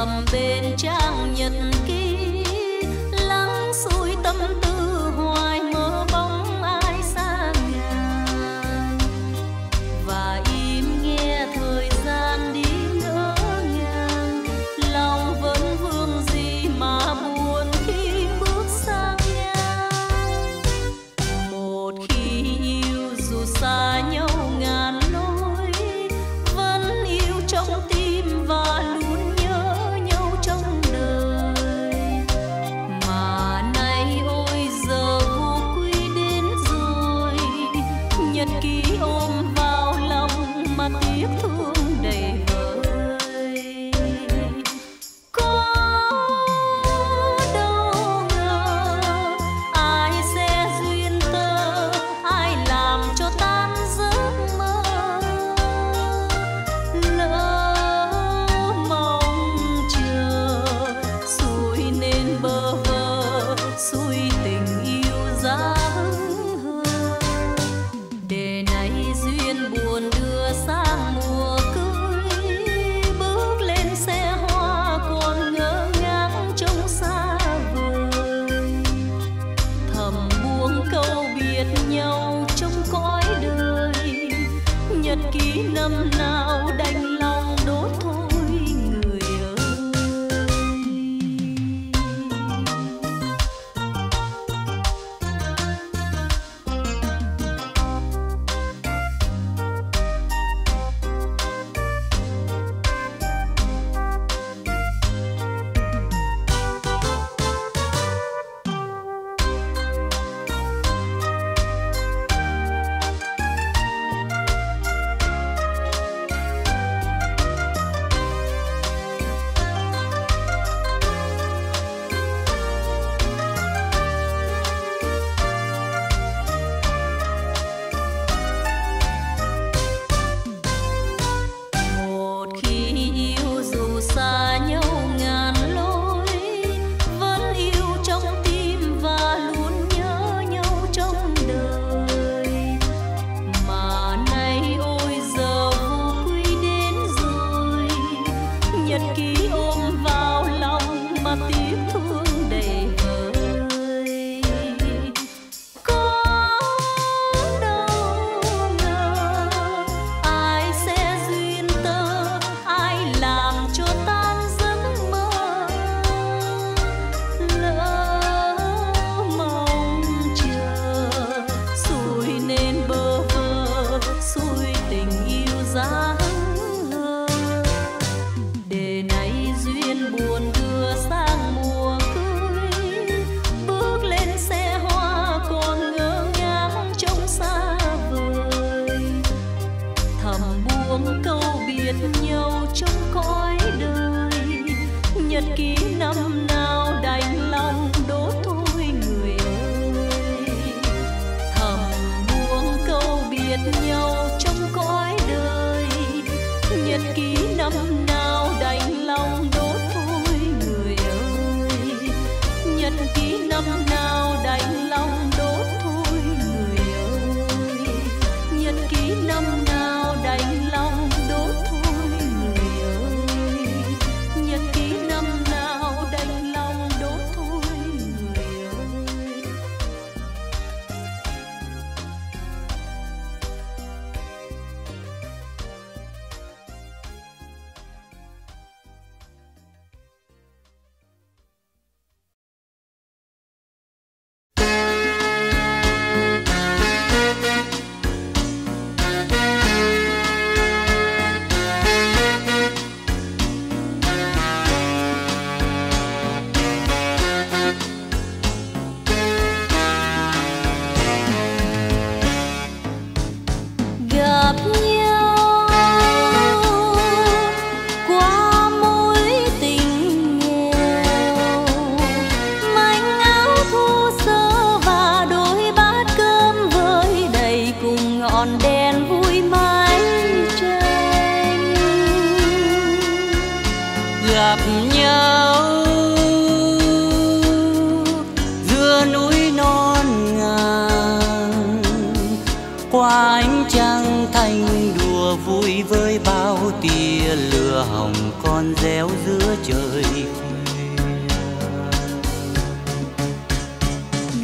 cầm bên trang nhật ký, lắng xuôi tâm tư hoài mơ bóng ai xa nhà, và im nghe thời gian đi ngỡ ngàng, lòng vẫn vương gì mà buồn khi bước sang nhà. Một khi yêu dù xa nhau ngàn lối, vẫn yêu trong tim và luôn nhớ nhau trong đời.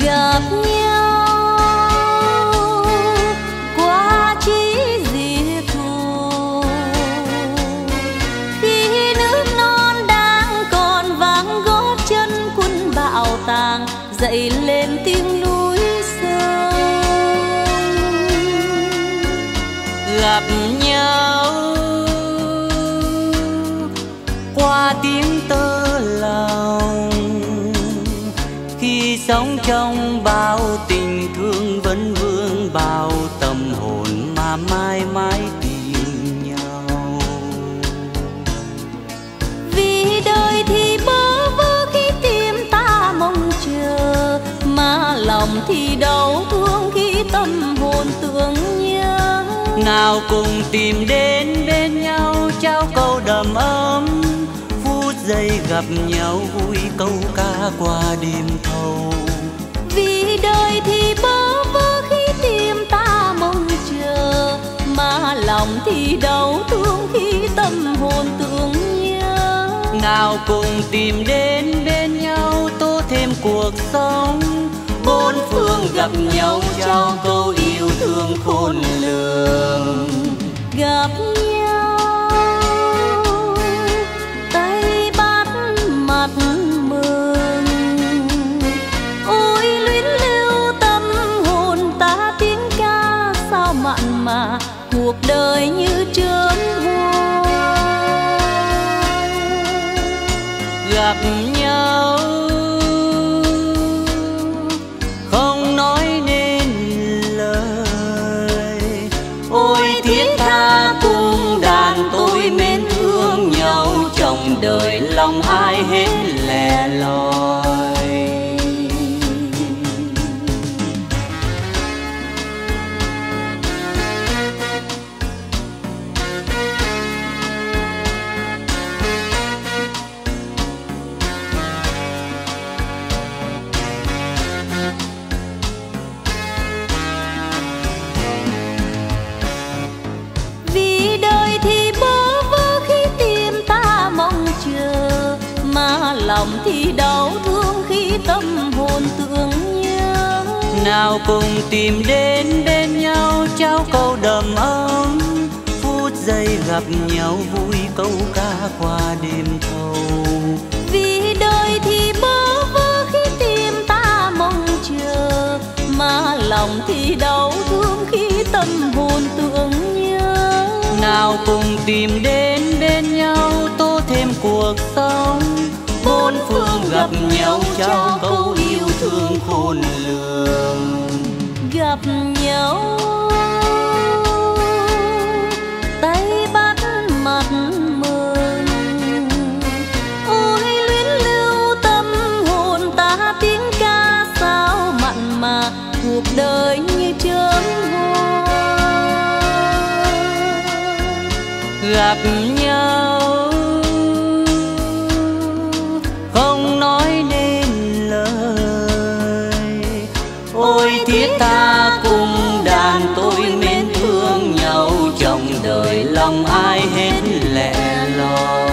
gặp nhau qua chỉ diệt thù. Khi nước non đang còn vang gót chân quân bão tàng, dậy lên tiếng núi sông. Gặp nhau qua tiếng tơ lòng, khi sống trong bao tình thương vẫn vương bao tâm hồn mà mãi mãi tìm nhau. Vì đời thì bơ vơ khi tim ta mong chờ, mà lòng thì đau thương khi tâm hồn tưởng nhớ. Nào cùng tìm đến bên nhau trao câu đầm ấm, phút giây gặp nhau vui câu ca qua đêm thâu. Vì đời thì bơ vơ khi tim ta mong chờ, mà lòng thì đau thương khi tâm hồn tưởng nhớ. Nào cùng tìm đến bên nhau tô thêm cuộc sống, bốn phương gặp nhau trao câu yêu thương khôn lường. Gặp nhau tay bắt mặt mừng, ôi luyến lưu tâm hồn ta tiếng ca sao mặn mà cuộc đời như chớm hoa. Gặp nhau không nói nên lời, ôi thiết tha cùng đàn tôi mến thương nhau, trong đời lòng ai hết lẻ loi. Vì đời thì bơ vơ khi tim ta mong chờ, mà lòng thì đau thương khi tâm hồn tưởng nhớ. Nào cùng tìm đến bên nhau trao câu đầm ấm, phút giây gặp nhau vui câu ca qua đêm thâu. Vì đời thì bơ vơ khi tim ta mong chờ, mà lòng thì đau thương khi tâm hồn tưởng nhớ. Nào cùng tìm đến bên nhau tô thêm cuộc sống, bốn phương gặp nhau trao câu yêu thương khôn lường. Gặp nhau tay bắt mặt mừng, ôi luyến lưu tâm hồn ta tiếng ca sao mặn mà cuộc đời như chớm hoa. Gặp nhau không nói nên lời, ôi thiết tha cùng đàn tôi mến thương nhau, trong đời lòng ai hết lẻ loi.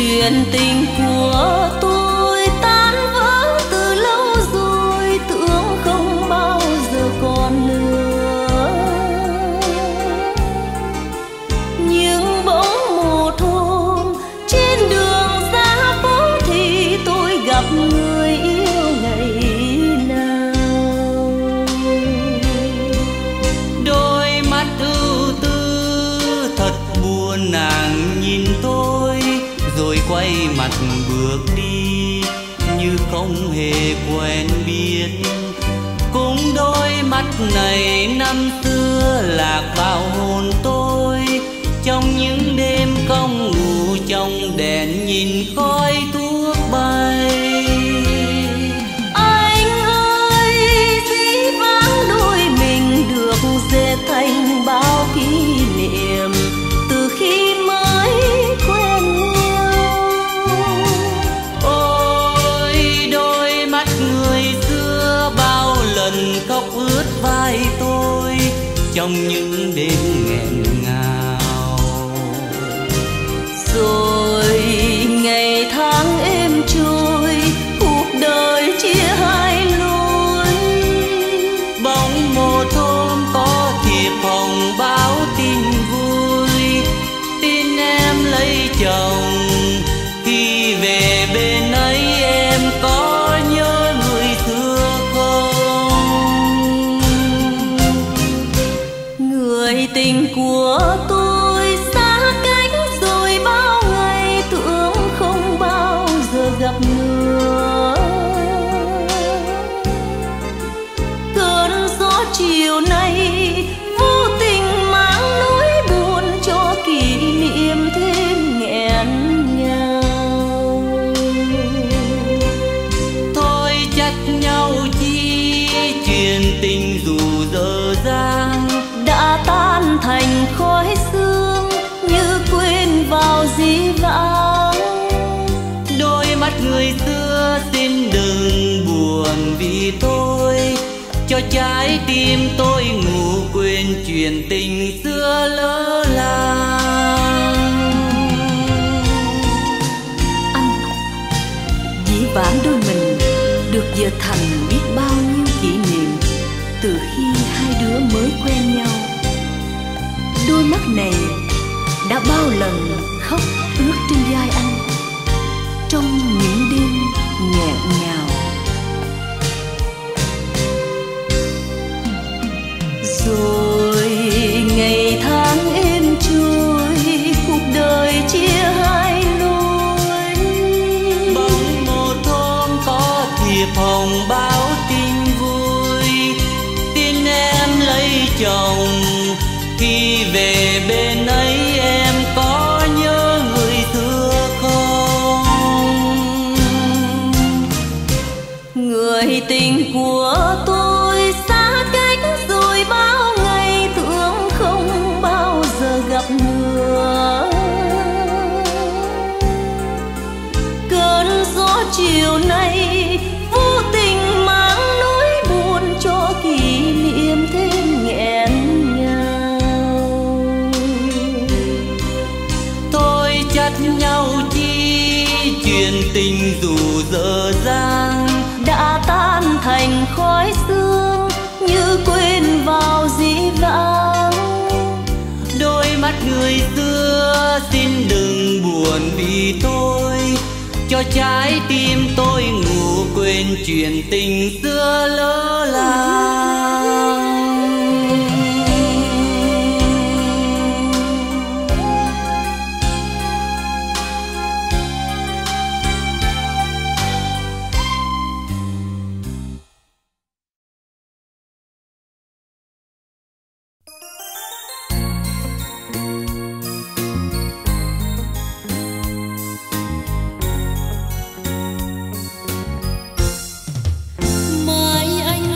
Chuyện tình của tôi tan vỡ từ lâu rồi, tưởng không bao giờ còn nữa. Nhưng bỗng một hôm trên đường ra phố thì tôi gặp người yêu ngày nào. Đôi mắt ưu tư thật buồn, nàng nhìn tôi rồi quay mặt bước đi như không hề quen biết. Cũng đôi mắt này năm xưa lạc vào hồn tôi, trong những đêm không ngủ trong đèn nhìn khói thuốc bay. Anh ơi, dĩ vãng đôi mình được dệt thành bao kỷ niệm từ khi mới quen nhau. Ôi đôi mắt người xưa bao lần khóc ướt vai tôi trong những đêm nghẹn ngào. Rồi ngày tháng êm trôi, cuộc đời chia hai lối. Bỗng một hôm có thiệp hồng báo tin vui, tin em lấy chồng. Khi về bên ấy em có nhớ người xưa không? Người tình của tôi xa cách rồi bao ngày, tưởng không bao giờ gặp nữa. Cơn gió chiều nay vô tình mang nỗi buồn cho kỷ niệm thêm nghẹn ngào. Thôi trách nhau chi, chuyện tình dù dở dang Đã tan thành khói sương như quên vào dĩ vãng. đôi mắt người xưa xin đừng buồn vì tôi, cho trái tim tôi ngủ quên chuyện tình xưa lỡ làng. Anh, dĩ vãng đôi mình được dệt thành biết bao nhiêu kỷ niệm từ khi hai đứa mới quen nhau. Đôi mắt này đã bao lần khóc ướt trên vai anh trong những đêm nghẹn ngào. Rồi ngày tháng êm trôi, cuộc đời chia hai lối. Bỗng một hôm có thiệp hồng báo tin vui, tin em lấy chồng. Khi về bên ấy em có nhớ người xưa không? Người tình của tôi xa cách rồi bao ngày, tưởng không bao giờ gặp nữa. Cơn gió chiều nay vô tình mang nỗi buồn cho kỷ niệm thêm nghẹn ngào. Thôi trách nhau chi, chuyện tình dù dở dang Đã tan thành khói sương như quên vào dĩ vãng. đôi mắt người xưa xin đừng buồn vì tôi, cho trái tim tôi ngủ quên chuyện tình xưa lỡ làng. Mai anh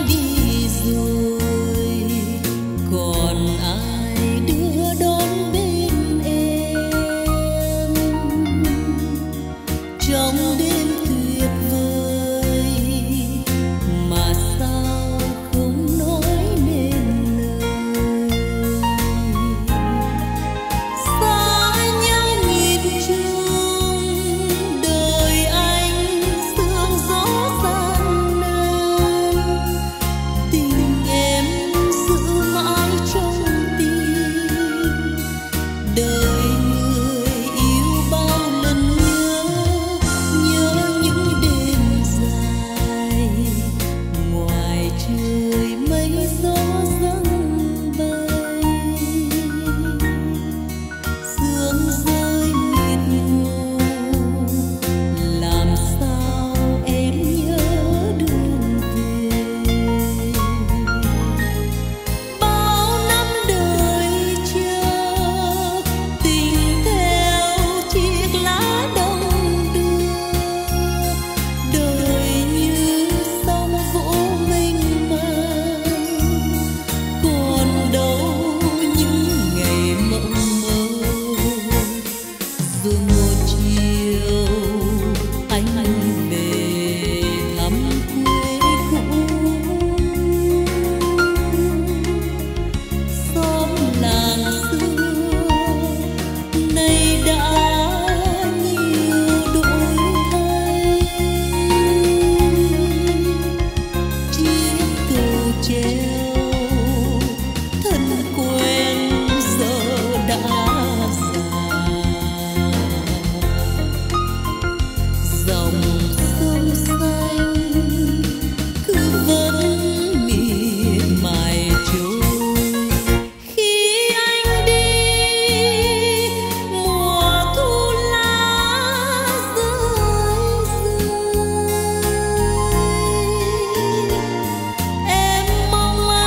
treo, thân quen giờ đã già. Dòng sông xanh cứ vẫn miệt mài trôi. Khi anh đi mùa thu lá rơi rơi, em mong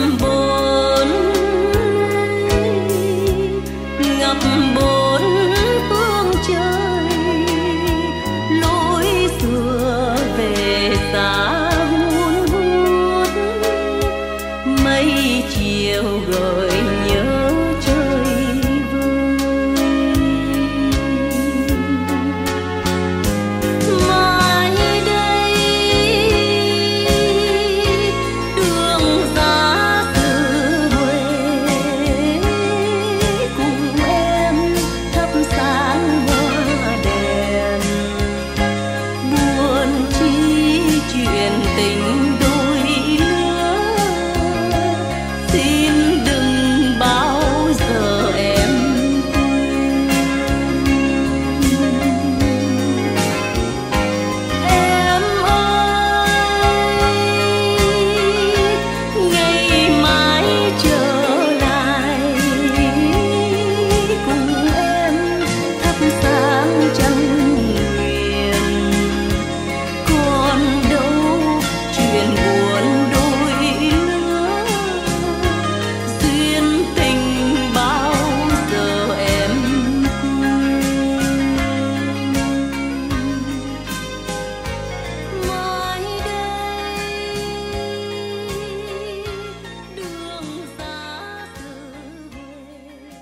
bốn ngập bốn phương trời, lối xưa về xa hun hút, mây chiều gợi nhớ trời vơi. Mai đây đường giá xứ Huế, cùng em thắp sáng hoa đèn, buồn chi chuyện tình đôi lứa, xin đừng bao giờ em quên. Em ơi, ngày mai trở lại, cùng em thắp sáng trăng nguyện. Còn đâu chuyện buồn đôi lứa, duyên tình bao giờ em quên. Mai đây đường xa xứ Huế.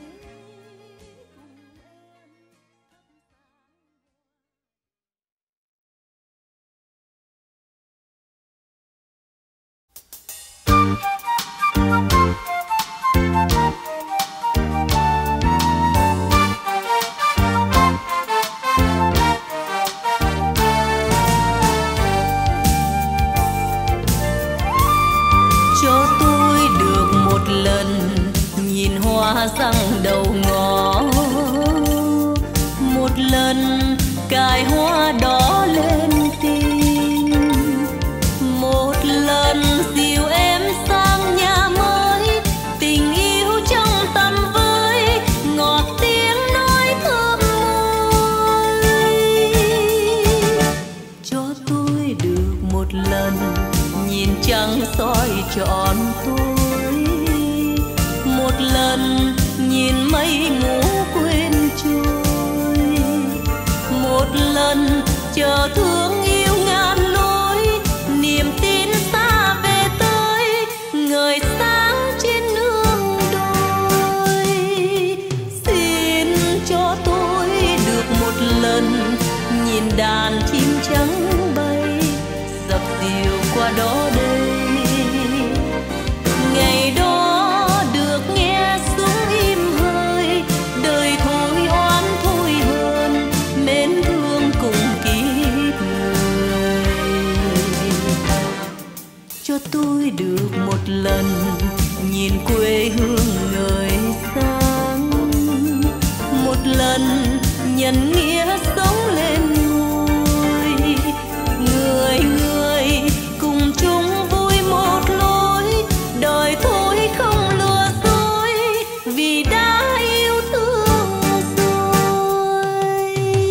Cho tôi được một lần nhìn hoa răng đầu ngõ, một lần cài hoa đỏ lên tim, một lần dìu em sang nhà mới, tình yêu trong tâm với ngọt tiếng nói thơm môi. Cho tôi được một lần nhìn trăng soi trọn tôi, một lần nhìn mây ngủ quên trôi, một lần chờ thương yêu ngàn lối, niềm tin xa về tới ngời sáng trên nương đồi. Xin cho tôi được một lần nhìn đàn chim trắng bay, dập dìu qua đó đây. Ngày đó được nghe súng im hơi, đời thôi oán thôi hơn, mến thương cùng kiếp người. Cho tôi được một lần nhìn quê hương ngời sáng, một lần nhận nghĩa sống lên ngôi. Người người cùng chung vui một lối, đời thôi không lừa dối, vì đã yêu thương rồi.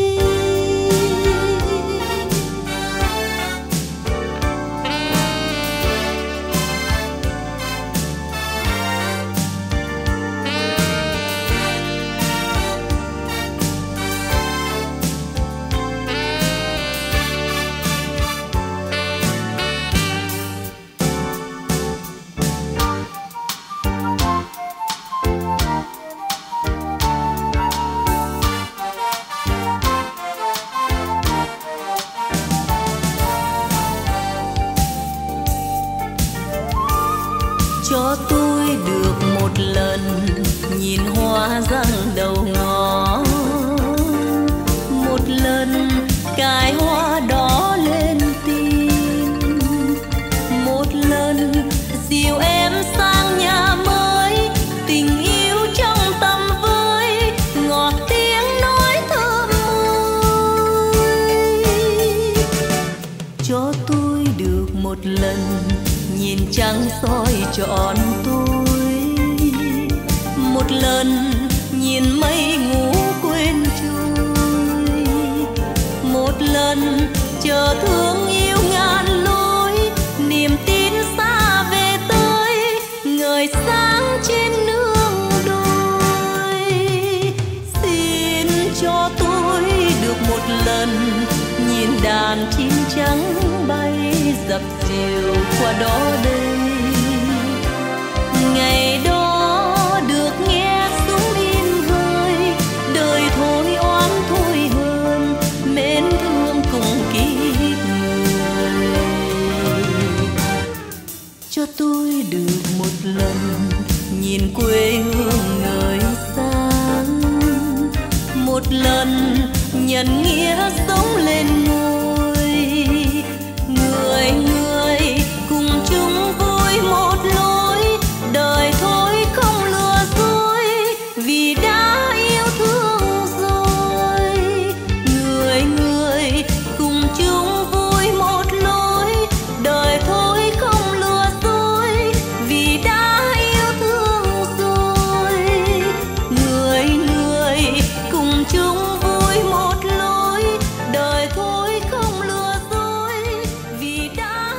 Cho tôi được một lần nhìn hoa răng đầu ngõ, một lần cài hoa đỏ lên tim, một lần dìu em sang nhà mới, tình yêu trong tâm với ngọt tiếng nói thơm môi. Cho tôi được một lần nhìn trăng soi trọn tôi, một lần nhìn mây ngủ quên trôi, một lần chờ thương yêu ngàn lối, niềm tin xa về tới trắng bay dập dìu qua đó đây. Ngày đó được nghe súng in hơi, đời thôi oán thôi hơn, mến thương cùng kiếp người. Cho tôi được một lần nhìn quê hương ngời sáng, một lần nhận nghĩa sống lên ngôi. Người người cùng chung vui một lối, đời thôi không lừa dối, vì đã yêu thương rồi. Người người cùng chung vui một lối, đời thôi không lừa dối, vì đã yêu thương rồi. Người người cùng chung vui một lối, đời thôi không lừa dối, vì đã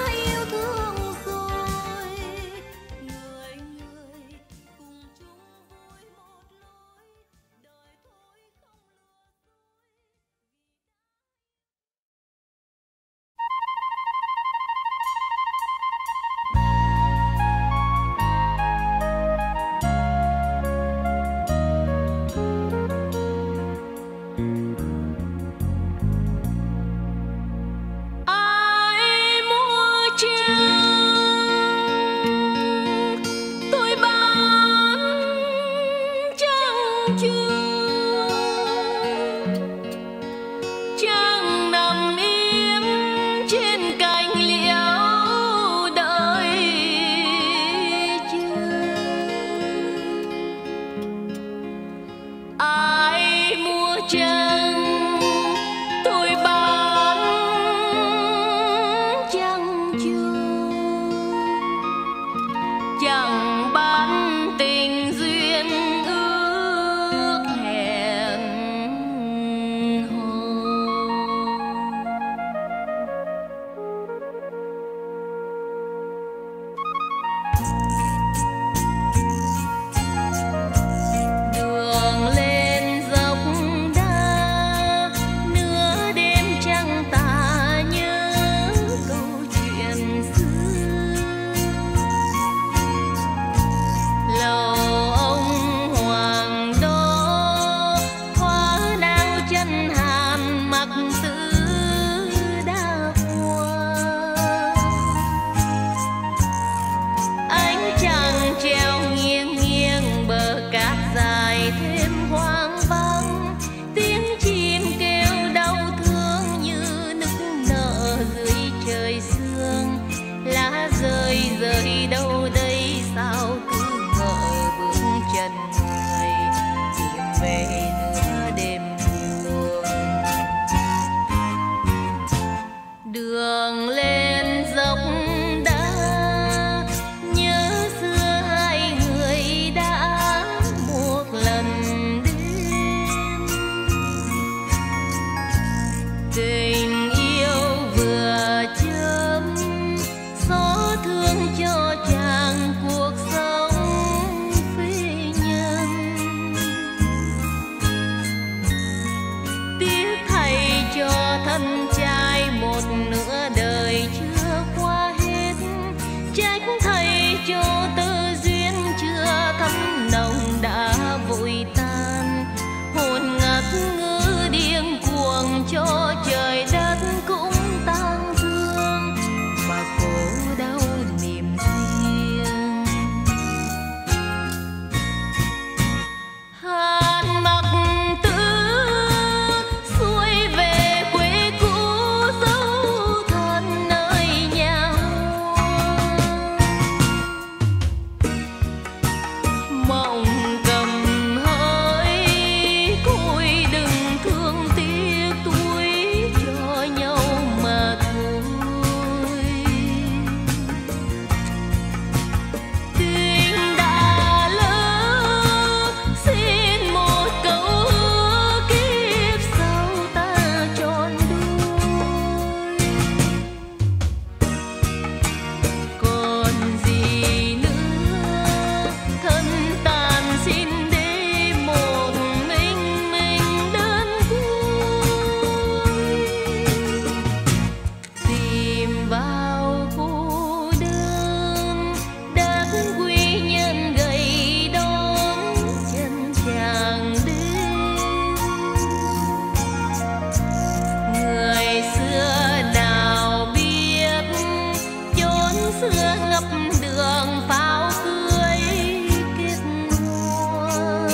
xưa ngập đường pháo cưới kết hoa.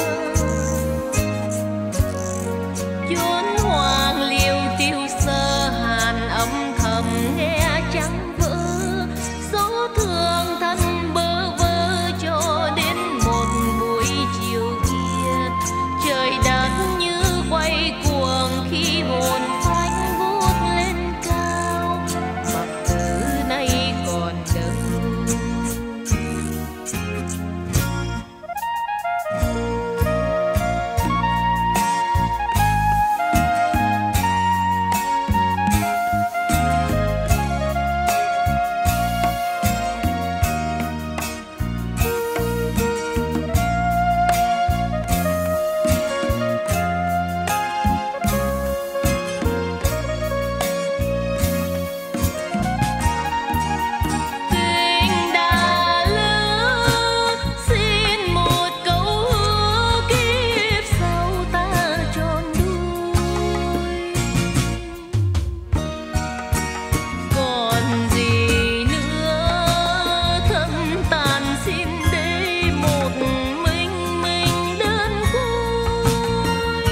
Chốn hoàng liêu tiêu sơ hàn âm thầm nghe trắng vỡ. Gió thương thân bơ vơ cho đến một buổi chiều kia. Trời đất như quay cuồng khi hồn phách vút lên cao. Mặc từ nay còn đâu. Tình đã lỡ xin một câu hứa kiếp sau ta tròn đuôi. Còn gì nữa thâm tàn xin đây một mình đơn côi.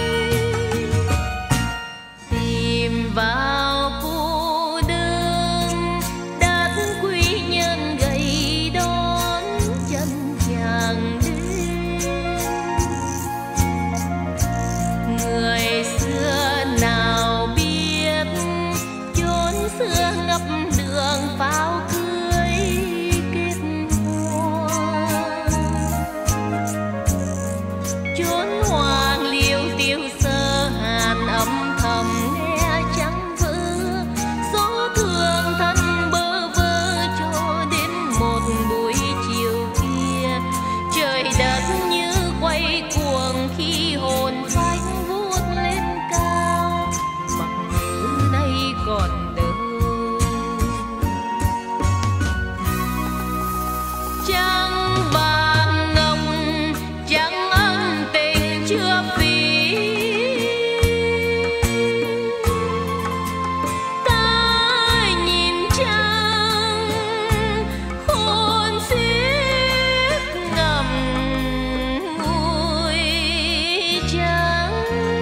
Tìm vào cô đơn đất quý nhân gầy đón chân chàng đến. Người xưa nào biết chốn xưa ngập đường pháo cưới kết hoa. Chốn hoàng liêu tiêu sơ hàn âm thầm nghe trắng vỡ. Gió thương thân bơ vơ cho đến một buổi chiều kia. Trời đất như quay cuồng khi hồn phách vút lên cao. Mặc từ nay còn đâu. Trăng vàng ngông trăng ân tình chưa phí. Ta nhìn trăng hồn xiết ngậm ngùi trắng.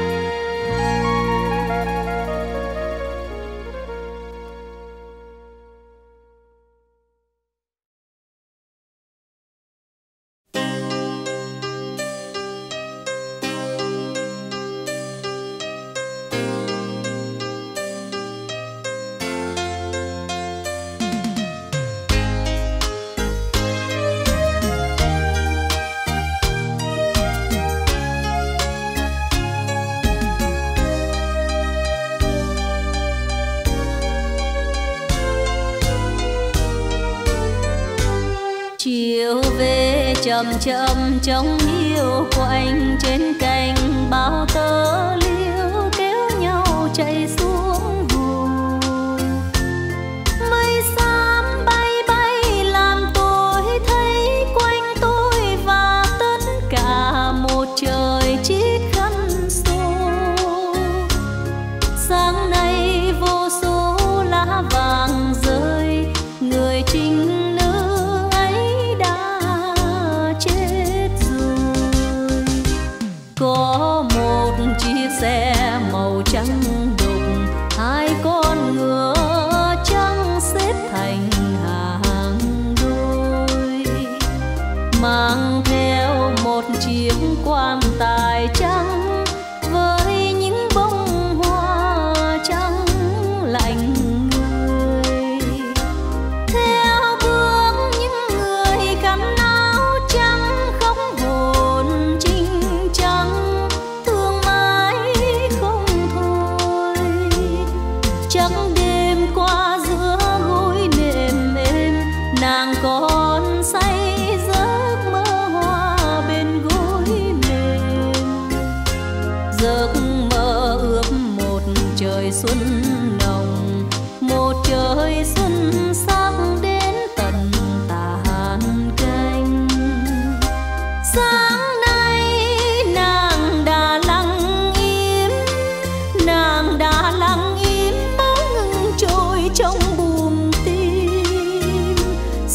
Chiều về chậm chậm trong hiu quạnh trên cành bao tơ liễu kéo nhau chạy xuống hồ. Mây xám bay bay làm tôi thấy quanh tôi và tất cả một trời chiếc khăn xô. Sáng nay vô số lá vàng rơi, người trinh nữ ấy đã chết rồi. Có một chiếc xe màu trắng đục, hai con ngựa trắng xếp thành hàng đôi, mang theo một chiếc quan tài trắng với những bông hoa trắng lạnh người. Theo bước những người khăn áo trắng khóc hồn trinh trắng, thương mãi không thôi. Chắc đêm qua giữa gối nệm êm, nàng còn say giấc mơ hoa bên gối mềm. Giấc mơ ướp một trời xuân nồng, một trời xuân sắc đến tận tàn canh. Sáng nay nàng đã lặng im, nàng đã lặng im bóng ngừng trôi trong buồng tim.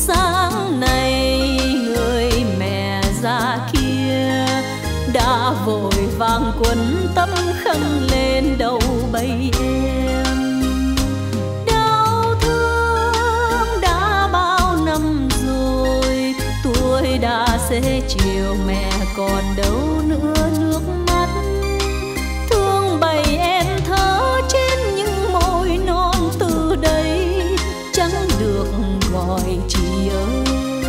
xế chiều mẹ còn đâu nữa nước mắt. Thương bầy em thơ trên những môi non từ đây chẳng được gọi chị ơi.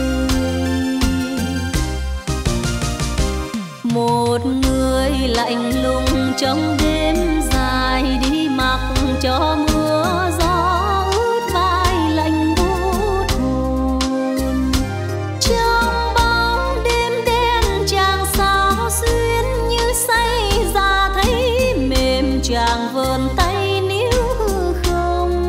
Một người lạnh lùng trong đêm dài đi mặc cho mưa gió ướt vai lạnh buốt hồn. Trong bóng đêm đen chàng sao xuyên như say ra thấy mềm, chàng vờn tay níu hư không.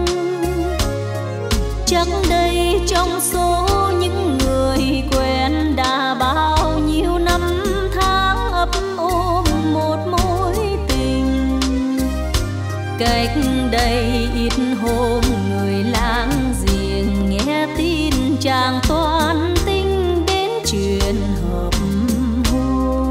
Chắc đây trong số những người quen đã bao nhiêu năm tháng ấp ôm một mối tình. Cách đây ít hôm người láng giềng nghe tin chàng toan tính đến chuyện hợp hôn.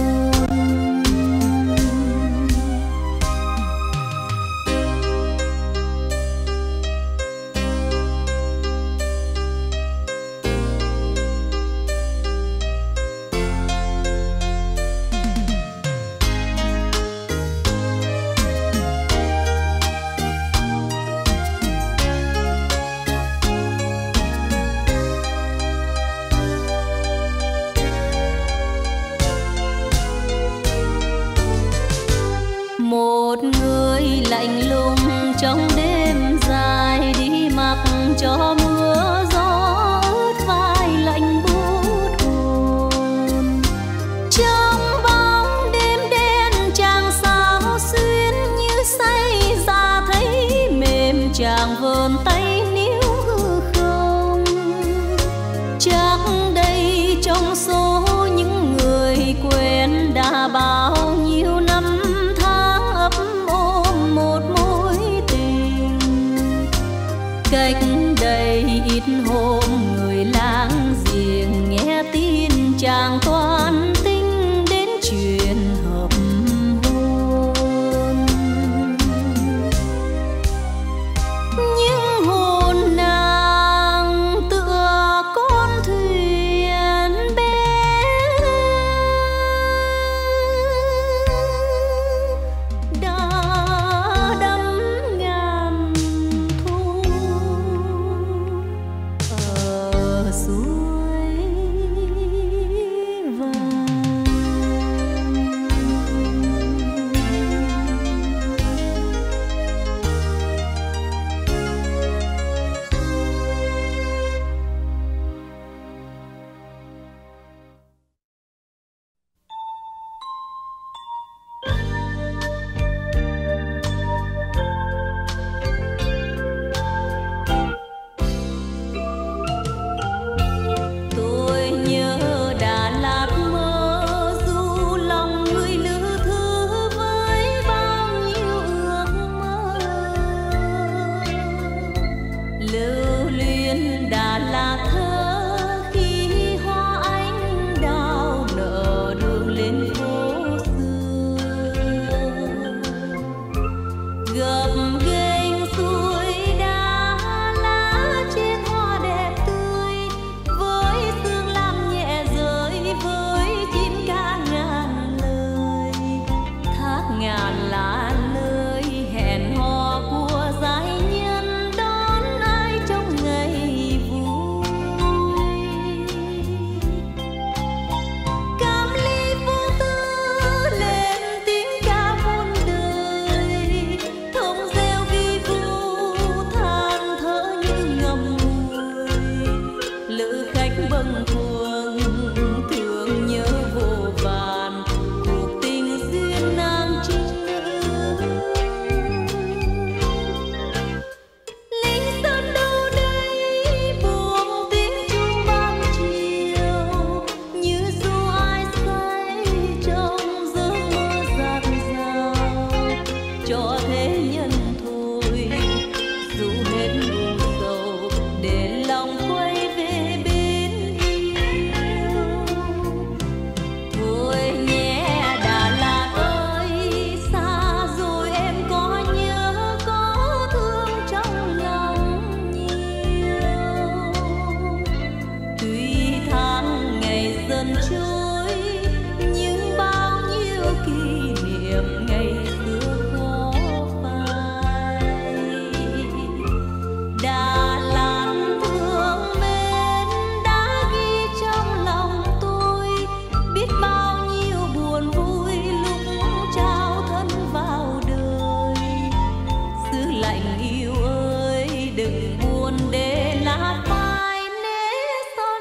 Một người lạnh lùng trong đêm dài đi mặc cho mưa gió ướt vai lạnh buốt hồn. Trong bóng đêm đen chàng sao xuyên như say ra thấy mềm, chàng vờn tay níu hư không. Chắc đây trong số những người quen đã bao nhiêu năm ấp ôm một mối tình. Cách đây ít hôm người láng giềng nghe tin chàng toan tính đến chuyện hợp hôn. Nhưng hồn nàng tựa con thuyền bé đã đắm ngàn thu ở suối vàng.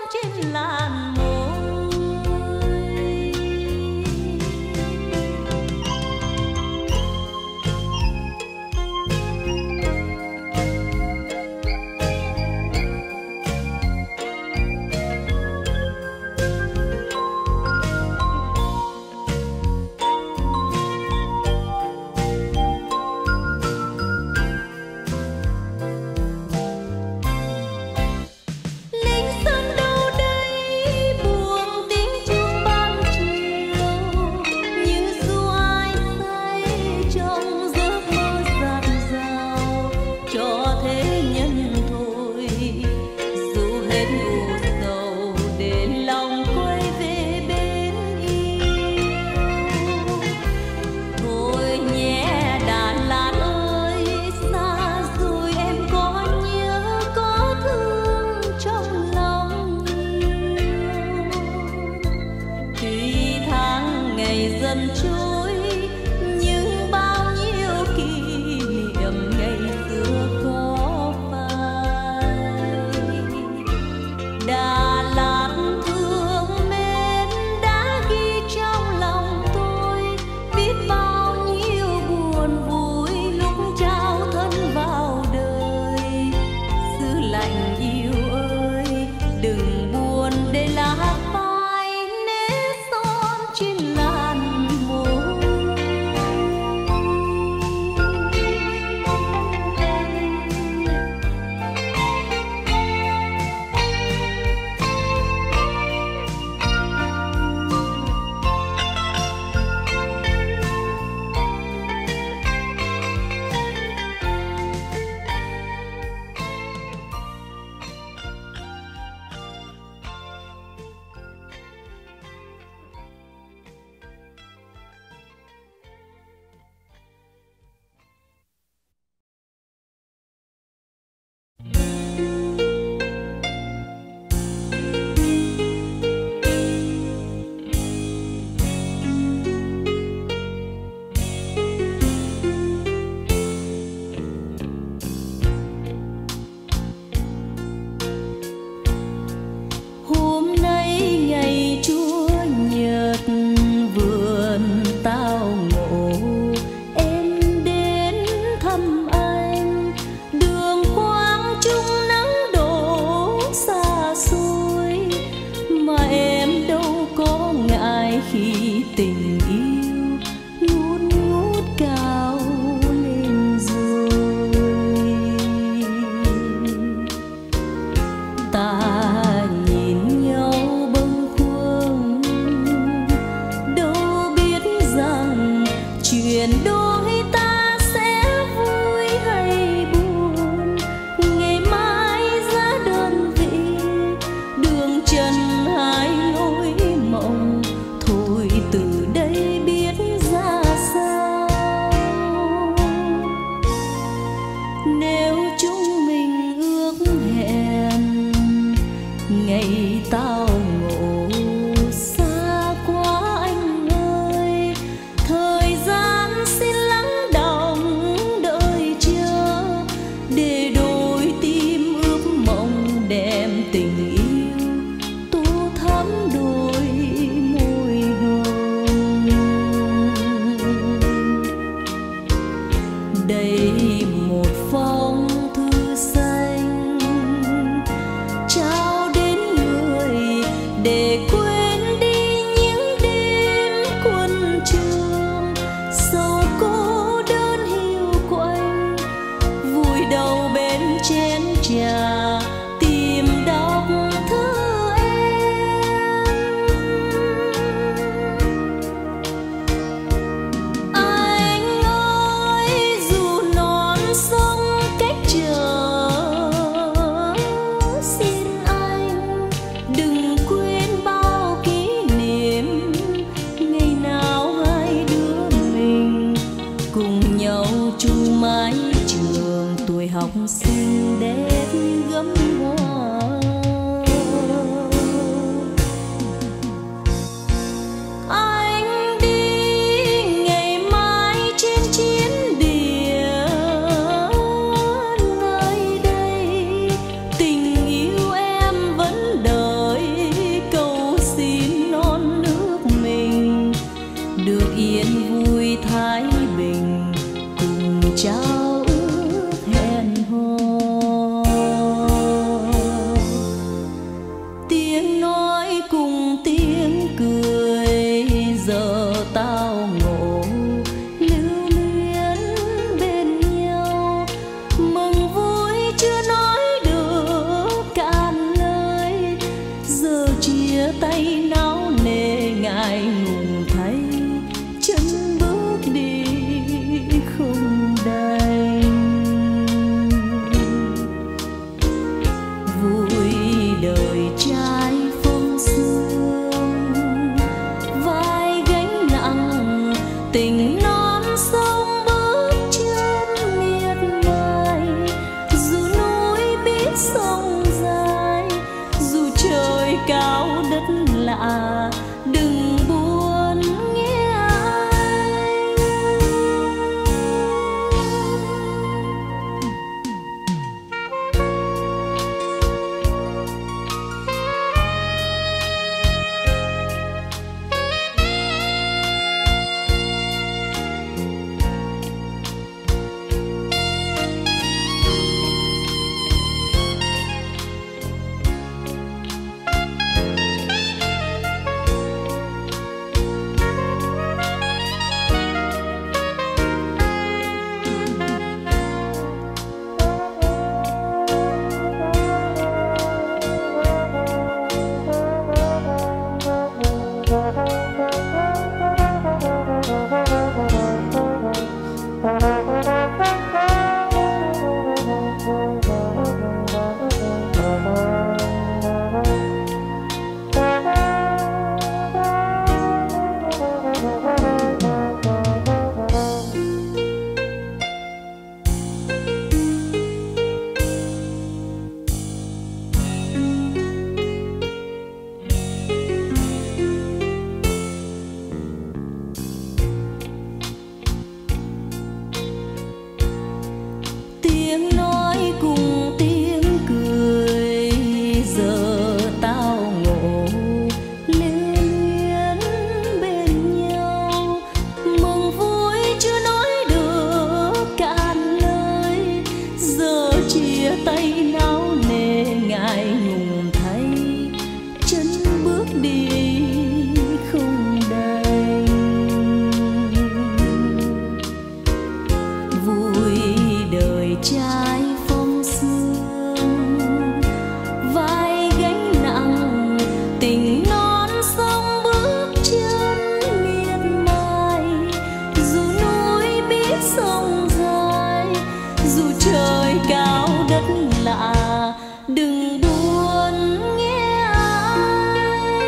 trên làn môi. Dần trôi nhưng bao nhiêu kỷ niệm ngày xưa có phai. Đà Lạt thương mến đã ghi trong lòng tôi, biết bao nhiêu buồn vui lúc trao thân vào đời. Xứ lạnh yêu ơi, đừng buồn để lá phai nếp son trên làn. Khi tình yêu ngút ngút cao lên rồi, ta nhìn nhau bâng khuâng, đâu biết rằng chuyện đôi ta sẽ vui hay buồn. Ngày mai giá đơn vị đường trần hai lối mộng, từ đây biết ra sao. Nếu chúng mình ước hẹn ngày tao ngộ xa quá anh ơi, thời gian xin lắng đọng đợi chờ, để đôi tim ước mong đem tình yêu tô thắm đôi. Đây một phong thư xanh trao đến người để quên đi những đêm quân trường, sầu cô đơn hiu quạnh vùi đầu bên chén trà tìm đọc thư em. Anh ơi, dù non sông cách trở, xin anh đừng quên bao kỷ niệm ngày nào hai đứa mình cùng nhau chung mái trường tuổi học sinh đến gấm hoa. Anh đi ngày mai trên chiến địa, nơi đây tình yêu em vẫn đợi chia tay náo nề ngại ngùng thấy chân bước đi không đành. Vui đời trai phong sương, vai gánh nặng tình non sông bước chân miệt mài. Dù núi biết sông dài, dù trời cao đất lạ, đừng buồn nghe ai. Tiếng nói cùng tiếng cười, giờ tao ngộ liên luyến bên nhau. Mừng vui chưa nói được cạn lời, giờ chia tay náo nề ngại ngùng thấy chân bước đi không đành. Vui đời trai phong sương, vai gánh nặng tình non sông bước chân miệt mài. Dù núi biết sông dài, dù trời cao đất lạ, đừng buồn nghe ai.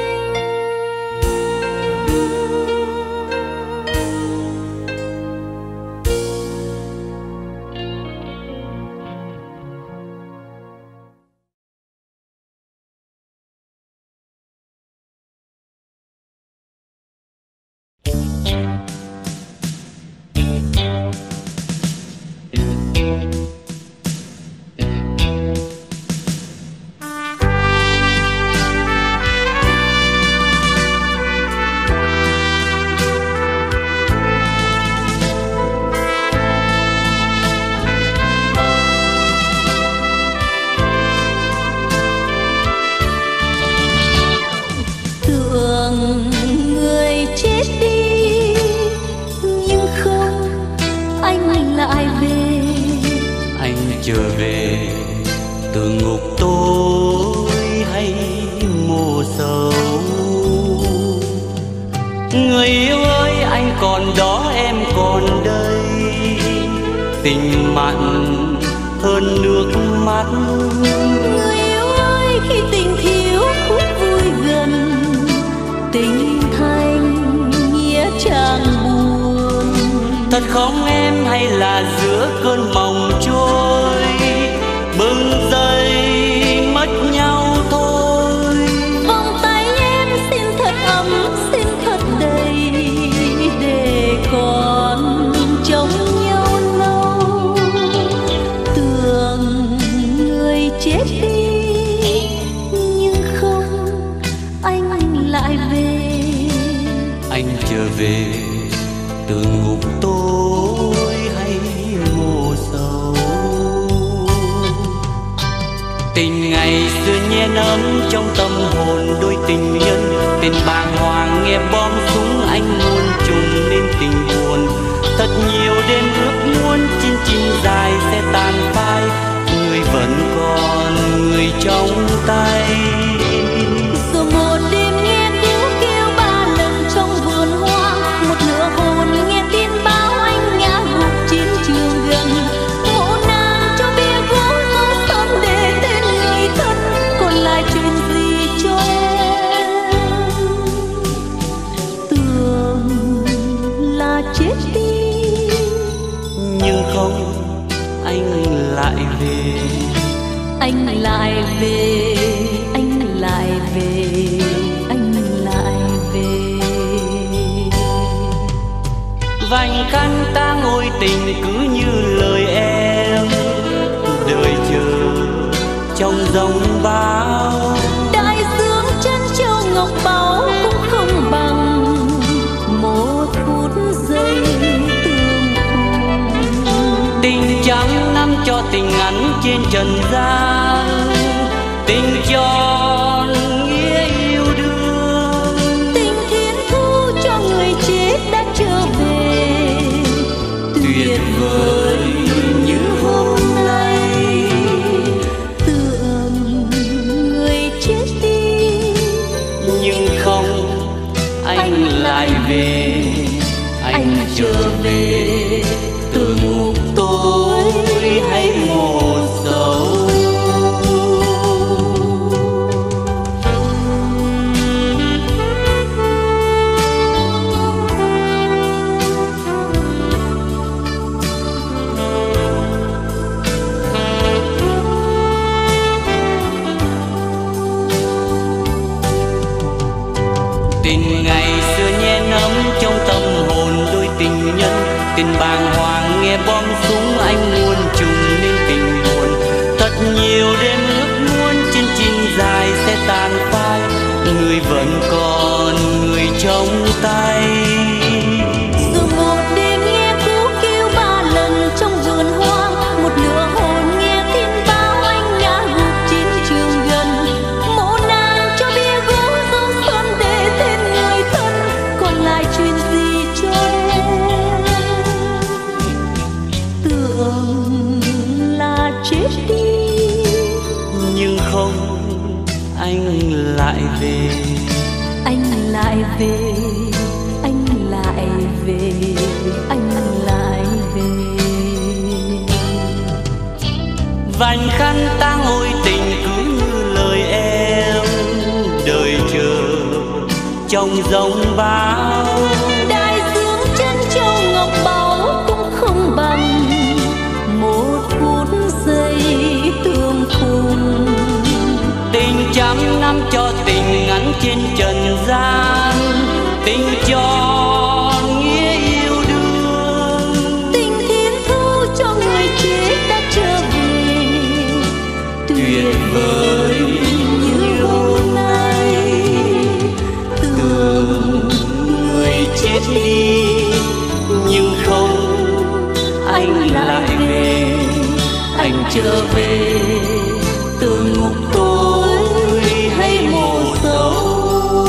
Tưởng người chết đi, nhưng không, anh lại về. Anh trở về từ ngục tối hay mồ sầu. Người yêu ơi, anh còn đó, em còn đây. Tình mặn hơn nước mắt. Người yêu ơi, khi tình thiếu phút vui gần, tình thành nghĩa trang buồn. Thật không em, hay là giữa cơn mộng trôi, bừng dậy mất nhau thôi. Vòng tay em xin thật ấm, xin thật đầy, để còn trông nhau lâu. Tưởng người chết đi, nhưng không, anh lại về. Anh trở về từ ngục tối hay mồ sầu. Tình ngày xưa nhen ấm trong tâm hồn đôi tình nhân. Tên bàng hoàng nghe bom súng, anh muốn trùng nên tình buồn. Thật nhiều đêm ước muốn chinh chinh dài sẽ tàn phai. Người vẫn còn người trong tay. Rồi một đêm về, anh lại về. Vành khăn ta ngồi tình cứ như lời em, đời chờ trong giông bão. Đại dương chân châu ngọc báu cũng không bằng một phút giây tương cùng. Tình trăm năm cho tình ngắn trên trần gian, tình tròn nghĩa yêu đương. Tình thiên thu cho người chết đã trở về, tuyệt vời như hôm nay. Tưởng người chết đi, Nhưng không, anh lại về, anh trở về từ ngục tối hay mồ sâu. Tình ngày xưa nhen ấm trong tâm hồn đôi tình nhân, tình bàng hoàng nghe bom súng anh muôn trùng nên tình buồn. Thật nhiều đêm ước muốn trên chinh dài sẽ tàn phai, người vẫn còn người trong tay. dù một đêm nghe cú kêu 3 lần trong vườn hoang, một nửa hồn nghe tin báo anh ngã gục chiến trường gần. Mộ nàng cho bia gỗ dấu son để tên người thân, còn lại chuyện gì cho em? Tưởng là chết đi, Nhưng không, anh lại về, anh lại về, anh lại về, anh lại về. vành khăn ta ngồi tình cứ như lời em, đời chờ trong giông bão. Đại dương chân châu ngọc báu cũng không bằng một phút giây tương cùng. Tình trăm năm cho tình ngắn trên trần gian, tình tròn nghĩa yêu đương. Tình thiên thu cho người chết đã trở về, tuyệt vời như hôm nay. Tưởng Người chết đi, nhưng không, anh lại về, anh trở về từ ngục tối hay mồ sâu.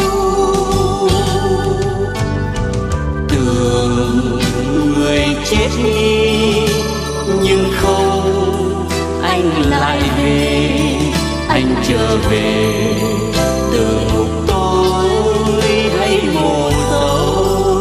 Tưởng người chết đi, nhưng không, anh lại về, anh trở về từ ngục tối hay mồ sâu.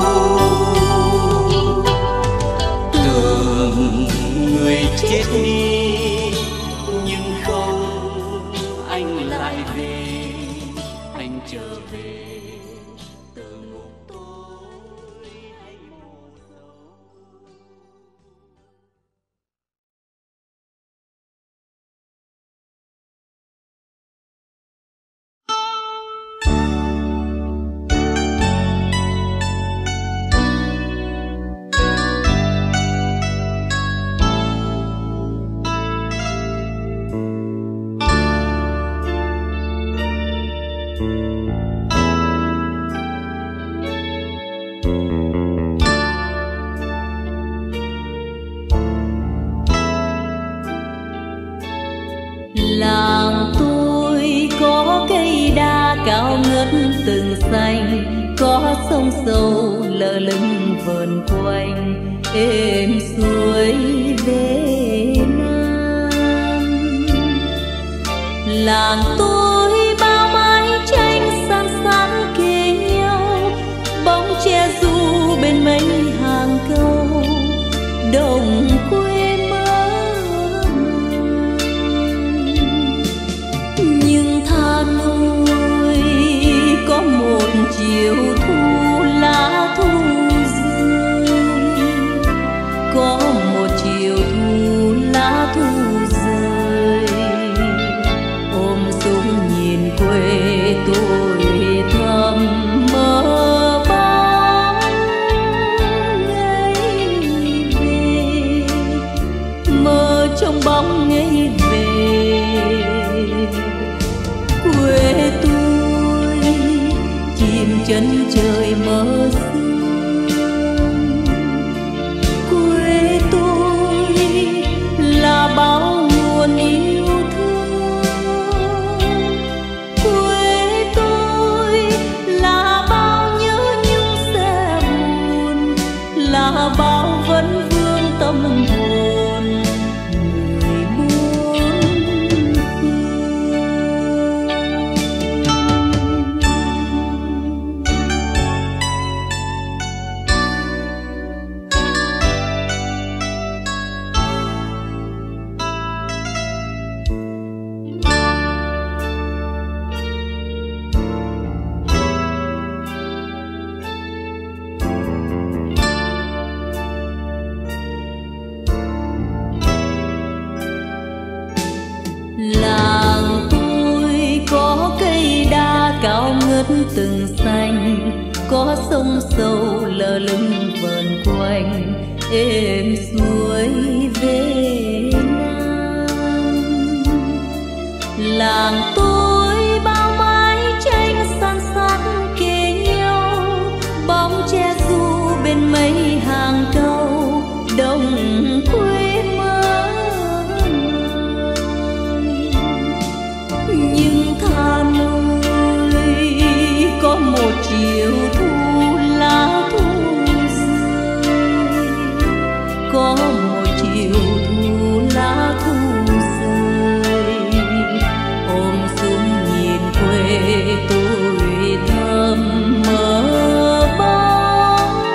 Tưởng người chết đi, nhưng không, anh lại về, anh trở về từ ngục tối hay mồ sâu. làng tôi có cây đa cao ngất từng xanh, có sông sâu lờ lững vờn quanh êm suối về nam. Làng tôi bao mái tranh san san kề nhau, bóng che du bên mấy hàng câu đồng quê mơ. Nhưng tha lối có một chiều thu lá thu rơi, có một chiều thu lá thu rơi, ôm súng chân trời mơ sương. Quê tôi là bao nguồn yêu thương, quê tôi là bao nhớ nhung sẽ buồn, là bao vấn vương tâm hồn người muôn phương. Làng tôi có cây đa cao ngất từng xanh, có sông sâu lờ lững vờn quanh, êm suối về Nam. Làng tôi bao mái tranh san sát kề nhau, bóng che du bên mấy hàng trâu đồng quê mơ. Nhưng Hà Nội có một chiều thu lá thu rơi, có một chiều thu lá thu rơi, ôm sum nhìn quê tôi thầm mơ bóng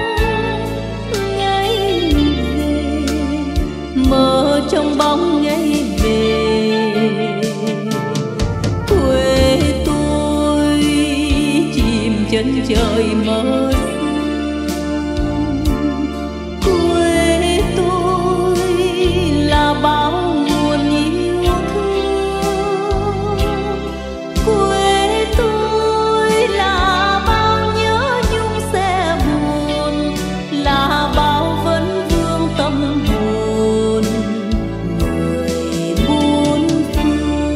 ngày về, mơ trong bóng ngày về. Chân trời mơ sương, quê tôi là bao nguồn yêu thương, quê tôi là bao nhớ nhung sẽ buồn, là bao vấn vương tâm hồn người muôn phương.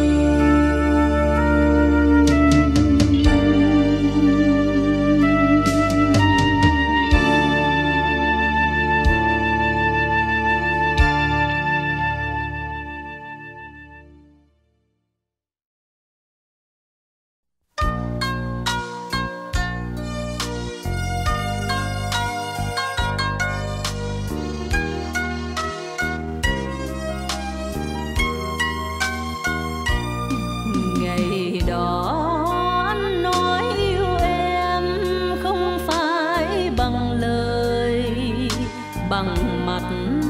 Ngày đó anh nói yêu em không phải bằng lời, bằng mặt,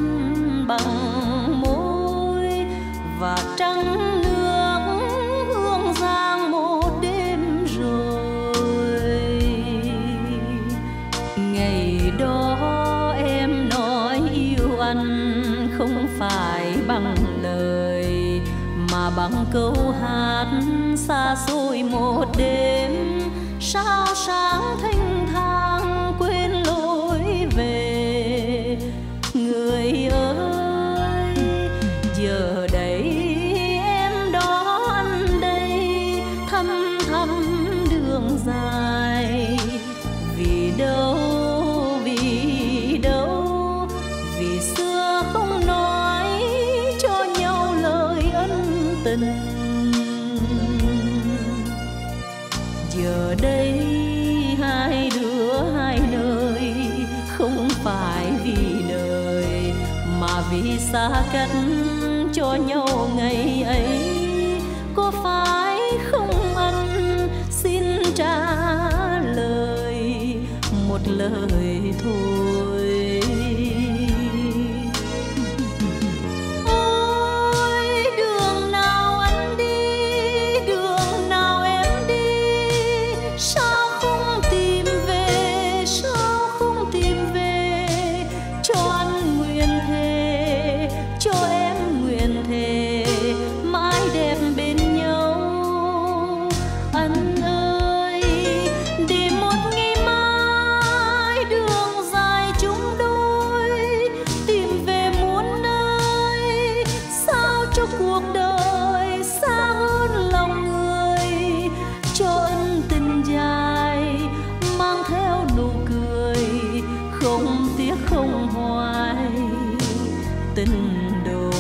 bằng môi và trăng nước hương giang một đêm rồi. Ngày đó em nói yêu anh không phải bằng lời, mà bằng câu hát xa xôi một đêm, sao sáng thanh thang quên lối về. Người ơi, giờ đây em đó anh đây, thăm thăm đường dài. Vì đâu, vì đâu, vì xưa không nói cho nhau lời ân tình. Giờ đây hai đứa hai nơi, không phải vì đời mà vì xa cách cho nhau ngày ấy. Có phải không anh xin trả lời một lời thôi. Ôi đường nào anh đi, đường nào em đi, sao không tìm về, sao không tìm về. Cho anh nguyện thề, cho em nguyện thề, mãi tình đôi.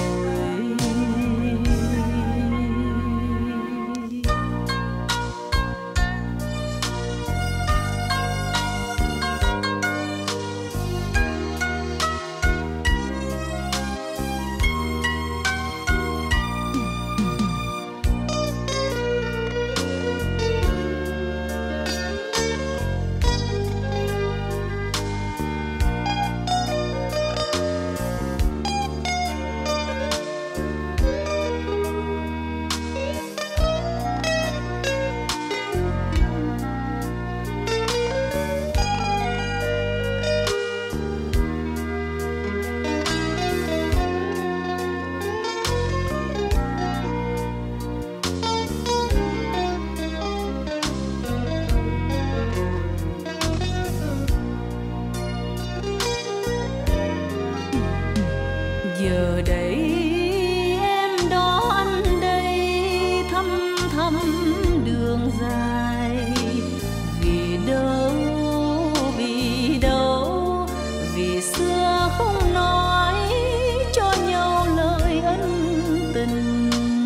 Giờ đây em đó anh đây thăm thăm đường dài. Vì đâu, vì đâu, vì xưa không nói cho nhau lời ân tình.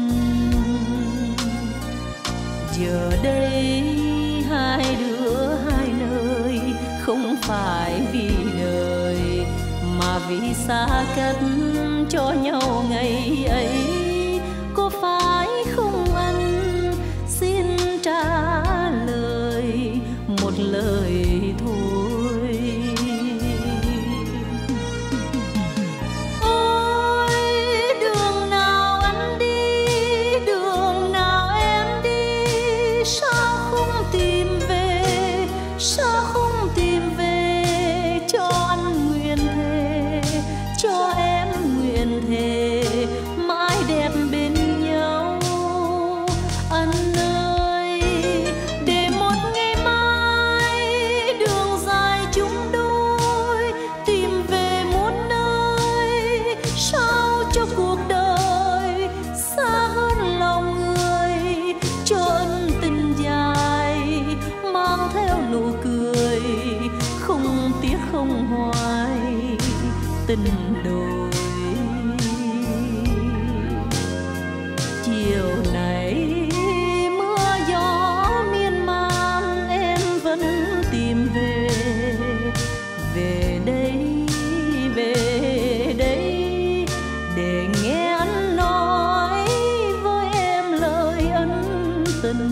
Giờ đây hai đứa hai nơi, không phải vì đời mà vì xa cách cho nhau ngày ấy. Có phải không anh? Xin trả lời một lời thôi. Ôi đường nào anh đi, đường nào em đi, sao không tìm về, sao không tìm về cho anh nguyện thề, cho em nguyện thề mãi đẹp bên nhau. Anh ơi, để một ngày mai đường dài chúng đôi tìm về muôn nơi, sao cho cuộc đời xa hơn lòng người, cho ân tình dài mang theo nụ cười, không tiếc không hoài tình đôi. Chiều nay mưa gió miên man em vẫn tìm về, về đây, về đây để nghe anh nói với em lời ân tình.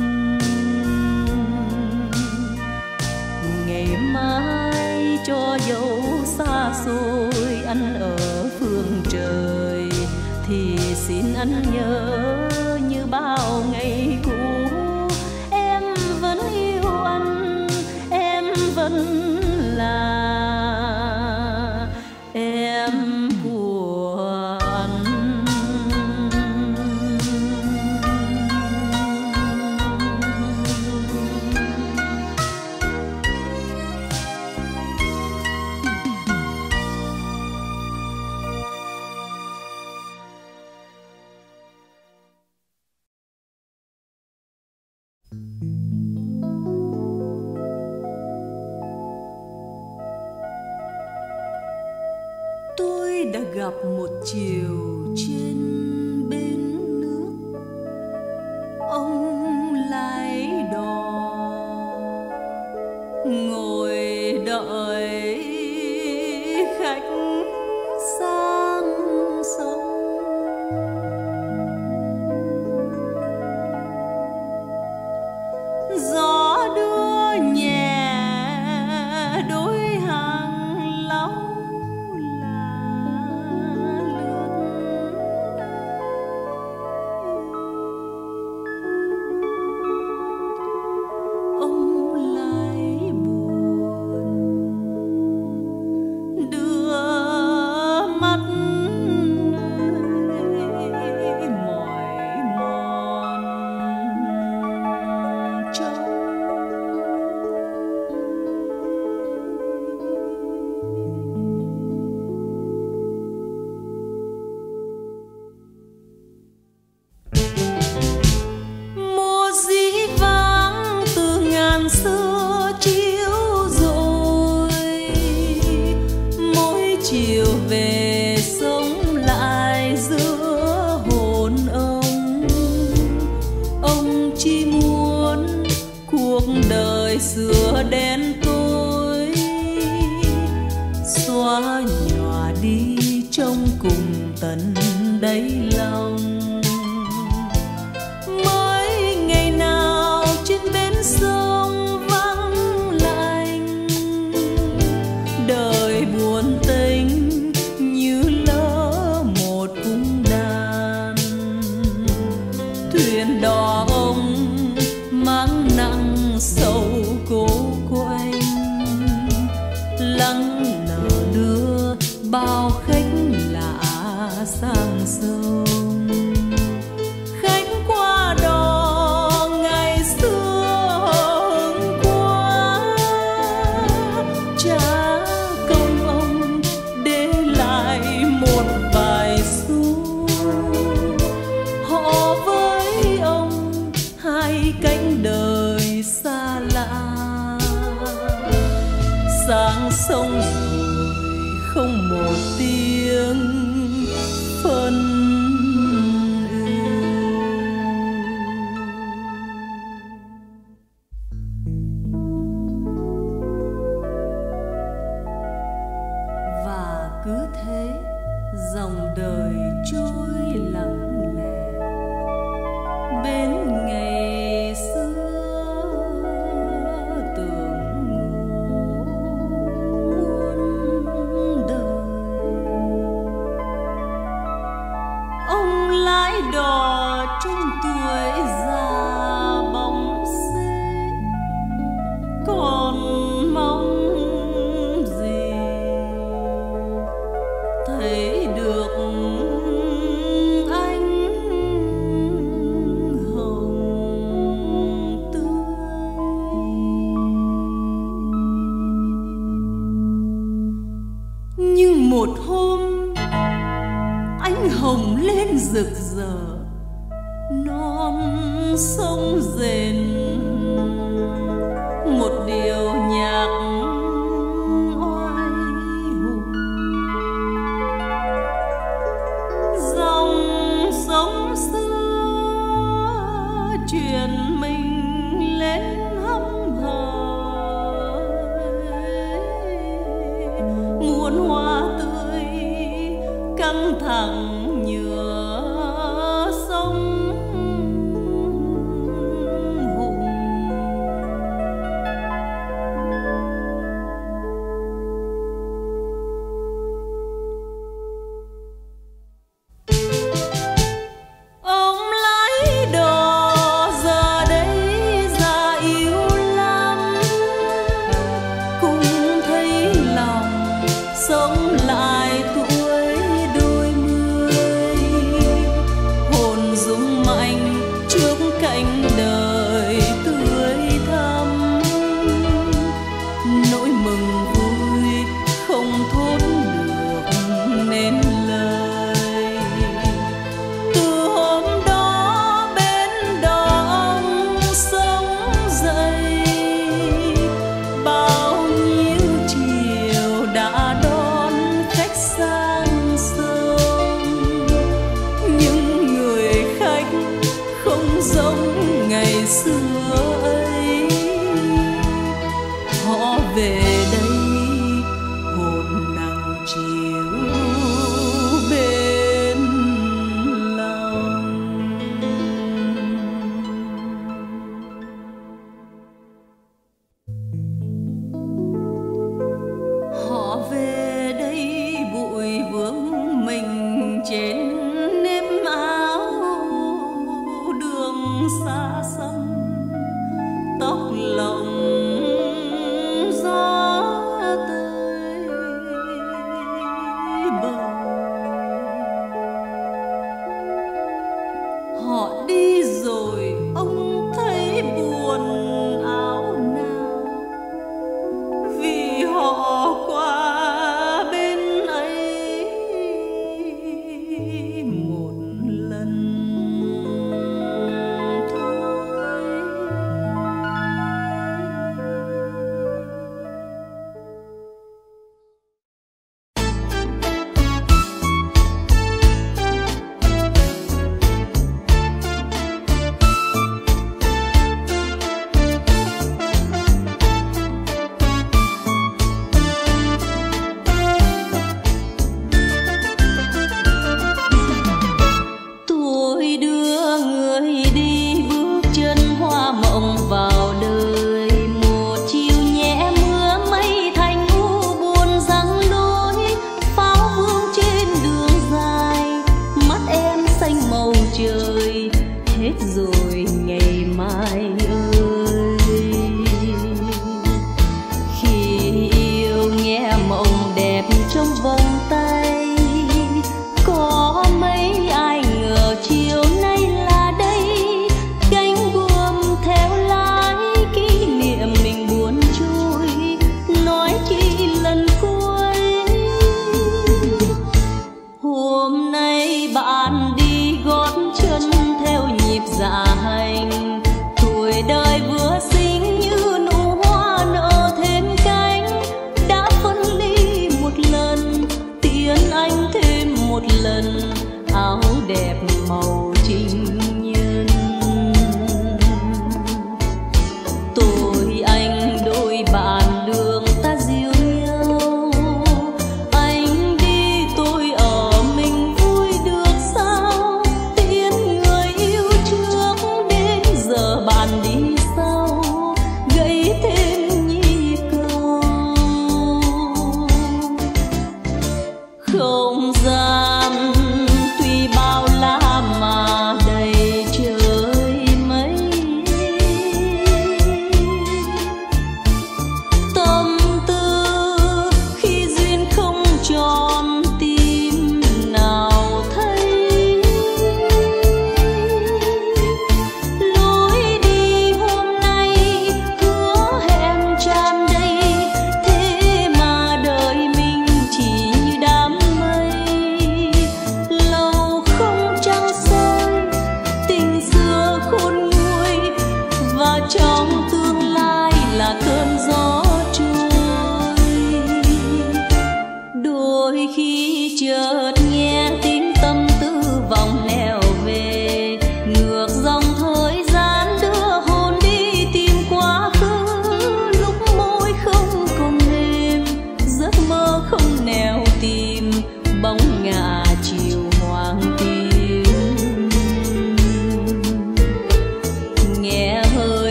Ngày mai cho dẫu xa xôi anh ở phương trời, thì xin anh nhớ như bao ngày cũ, em vẫn yêu anh, em vẫn là em của anh. Tôi đã gặp một chiều trên bến nước, ông lái đò ngồi đợi khách sang sông. Gió đưa nhẹ đôi hàng lau là lướt đời xưa đen tối xóa nhòa đi trong cùng tận đáy lòng. Mới ngày nào trên bến sông vắng lạnh, đời buồn tênh như lỡ một cung đàn. Thuyền đò ông mang nặng sầu cố quanh, lắng nở đưa bao khách lạ sang sông. Khách qua đò ngày xưa hôm qua, trả công ông để lại một vài xu. Họ với ông hai cánh đời xa lạ, sang sông rồi không một tiếng phân ưu. Và cứ thế dòng đời trôi lặng lẽ bên ngày xưa tưởng muôn đời. Ông lái đò trong tuổi già bóng xế, còn mong gì thấy được anh hồng tươi. Nhưng một hôm anh hồng lên rực rỡ, non sông rền một điệu nhạc oai hùng. Dòng sông xưa truyền mình lên hăm hở, muôn hoa tươi căng thẳng nhựa sông hùng. Ông lái đò giờ đây già yếu lắm, cũng thấy lòng sống lại tuổi đôi mươi.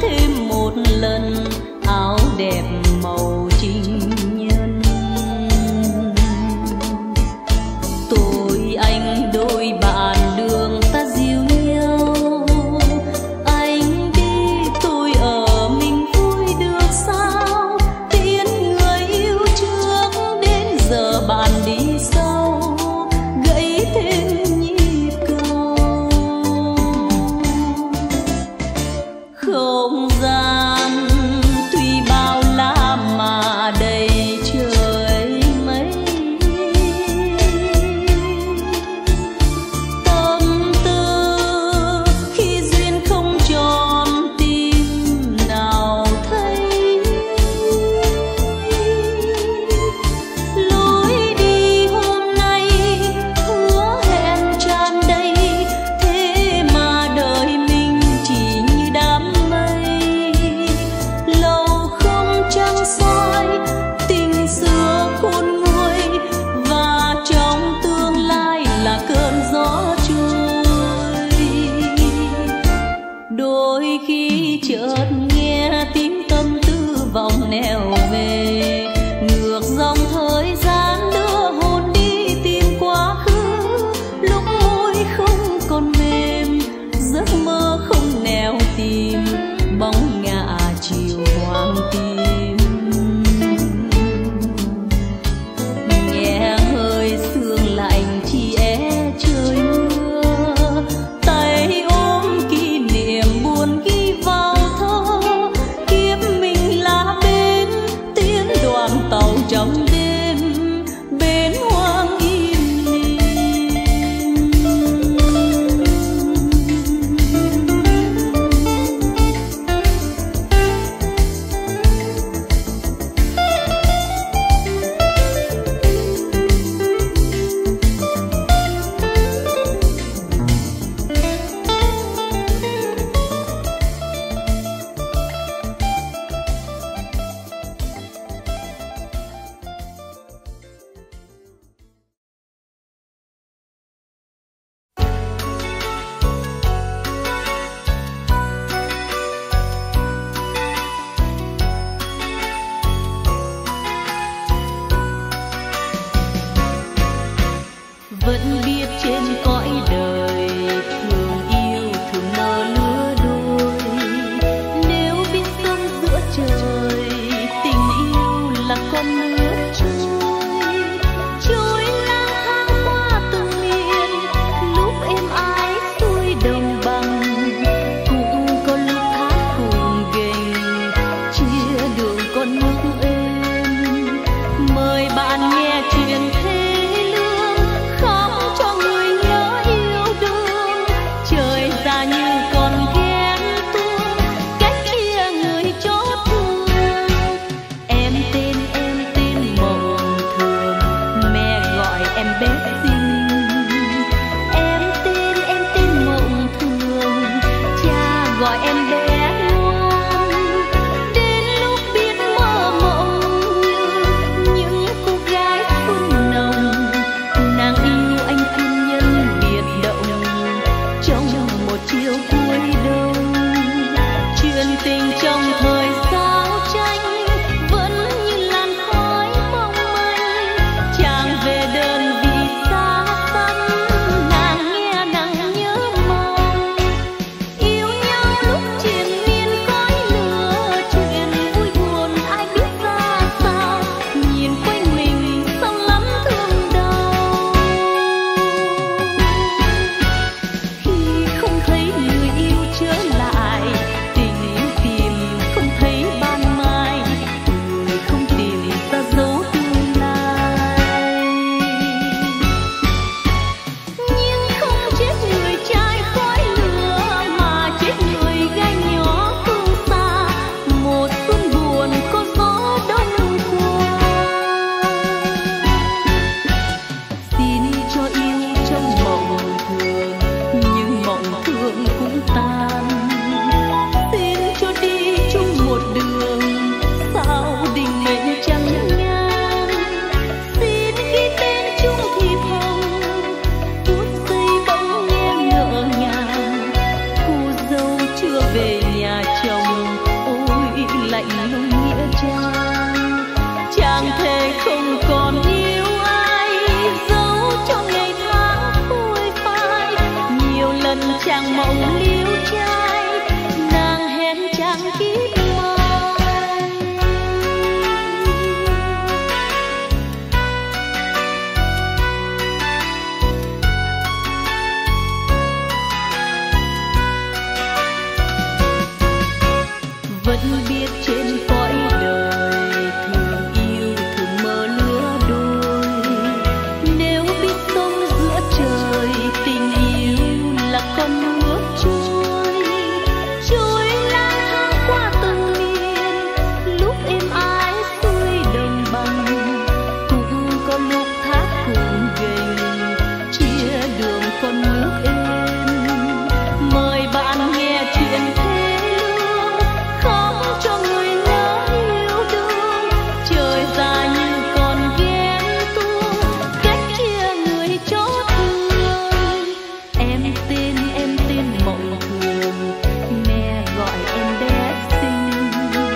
thêm một lần áo đẹp màu trinh nhân. Tôi anh đôi bạn đường ta dìu nhau, anh đi tôi ở mình vui được sao? Tiễn người yêu trước đến giờ bạn đi sau, gãy thêm nhịp cầu. Không gian tuy bao la mà đầy trời mây, tâm tư khi duyên không tròn tim nào thấy. Lối đi hôm nay hứa hẹn tràn đầy, thế mà đời mình chỉ như đám mây. Lâu không trăng soi tình xưa khôn nguôi, và trong tương lai là cơn gió trôi. Đôi khi chợt nghe tiếng tâm tư vọng nẻo về, ngược dòng thời gian đưa hồn đi tìm quá khứ. Lúc môi không còn mềm, giấc mơ không nẻo tìm, bóng ngả chiều hoàng tim. Nghe hơi sương lạnh chỉ é trời mưa, tay ôm kỷ niệm buồn ghi vào thơ. Kiếp mình là bên tiến đoàn tàu trong đêm, bến hoang im lìm. mộng liêu trai, nàng hẹn chàng kiếp mai. Vẫn biết trên cõi đời thường yêu thường mơ lứa đôi, nếu biết sống giữa trời tình yêu là con nước trôi, trôi lang thang qua từng miền, lúc êm ái xuôi đồng bằng, cũng có lúc thác cùng gành chia đường con nước êm. Mời bạn nghe chuyện thế lương, khóc cho người lỡ yêu đương, trời dài như còn ghen tuông, cách chia người chót thương. Em tên mộng thường, mẹ gọi em bé xinh.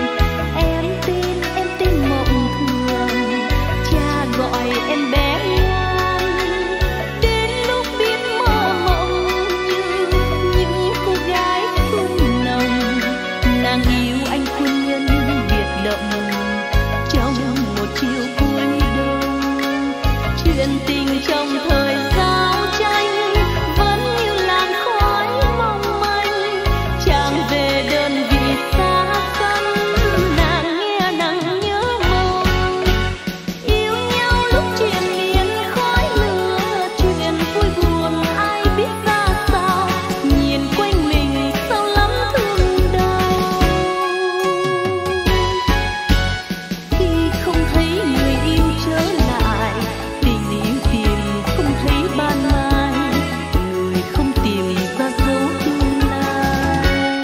Em tên mộng thường, cha gọi em bé ngoan. Đến lúc biết mơ mộng như những cô gái xuân nồng, nàng yêu anh quân nhân biệt động trong một chiều cuối đông. Chuyện tình trong thời giao tranh vẫn như làn khói mong manh, chàng về đơn vị xa xăm, nàng nghe nắng nhớ mong. Yêu nhau lúc triền miên khói lửa, chuyện vui buồn ai biết ra sao, nhìn quanh mình sao lắm thương đau. Khi không thấy người yêu trở lại, tình yêu tìm không thấy ban mai, người không tìm ra dấu tương lai.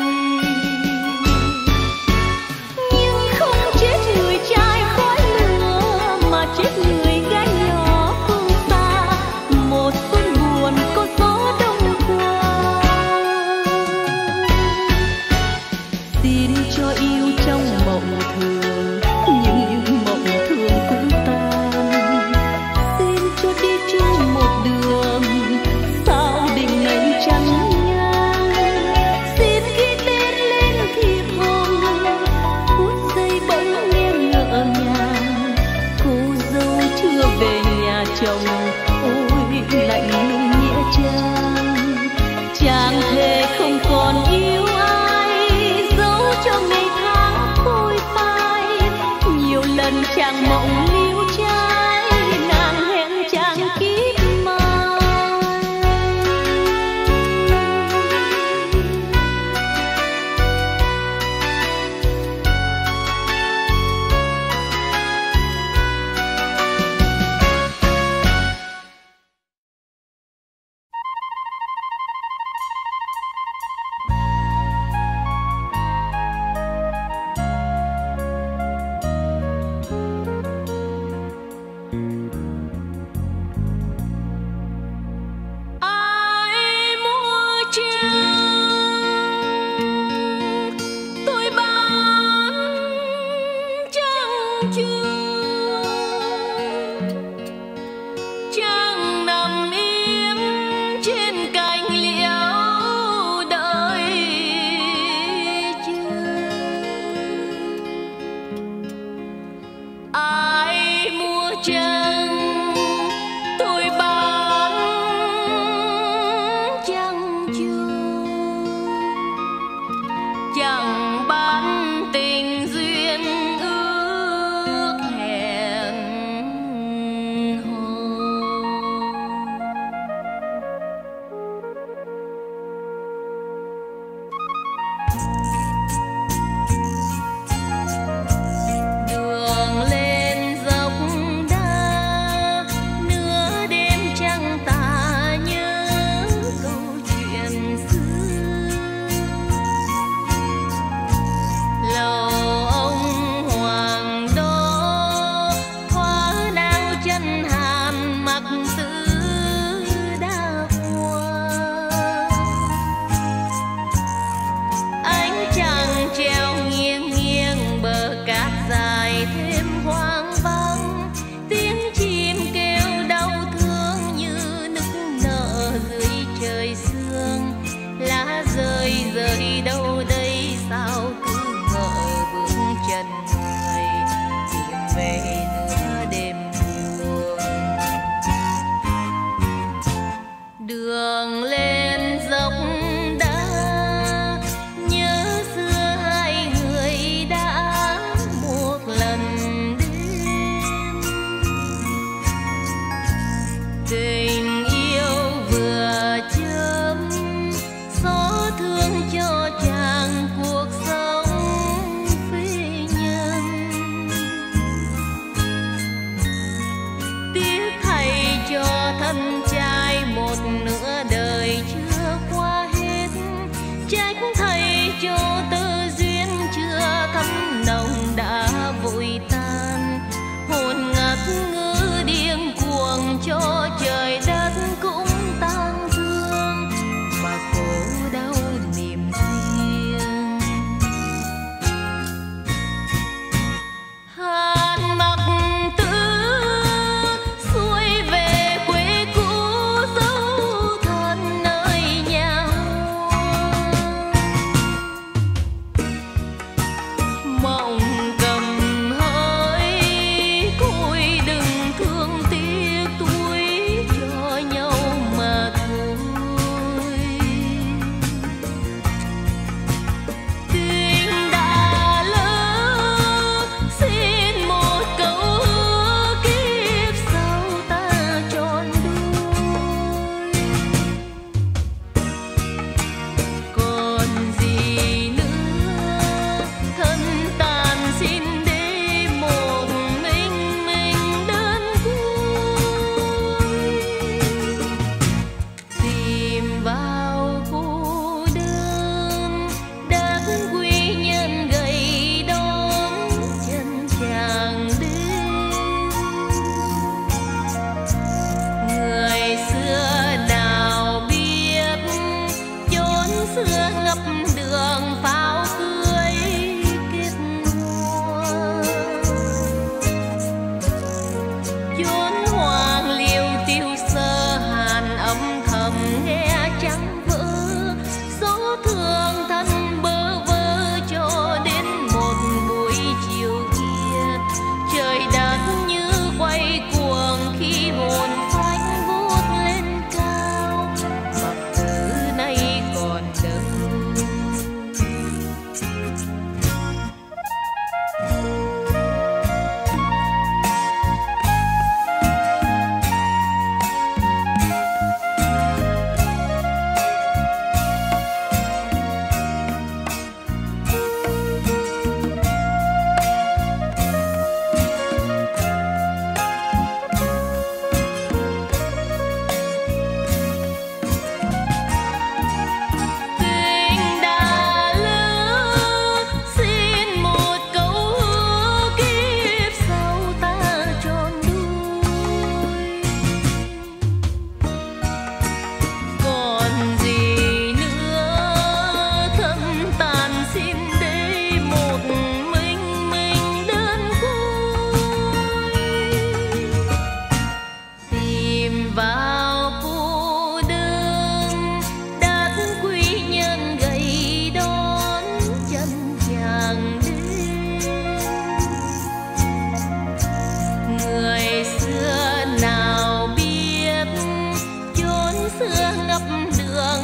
Nhưng không chết người trai khói lửa, mà chết người gái nhỏ phương xa, một xuân buồn có gió đông qua. Xin cho yêu trong mộng thường, nhưng mộng thường cũng tan. Xin cho đi chung một đường, sao đình ngành chắn ngang. Xin ghi tên lên thiệp hồng, phút giây bỗng nghe ngỡ ngàng. Cô dâu chưa về nhà chồng, ôi lạnh lùng nghĩa trang. Chàng thề không còn yêu ai, giấu cho ngày tháng phôi phai. Nhiều lần chàng mộng liêu trai, nàng hẹn chàng kiếp mai. Ai mua trăng, tôi bán trăng chưa. Trăng nằm im trên cành liễu đợi chờ. Ai mua trăng, tôi bán trăng chưa. Chẳng bán tình duyên ước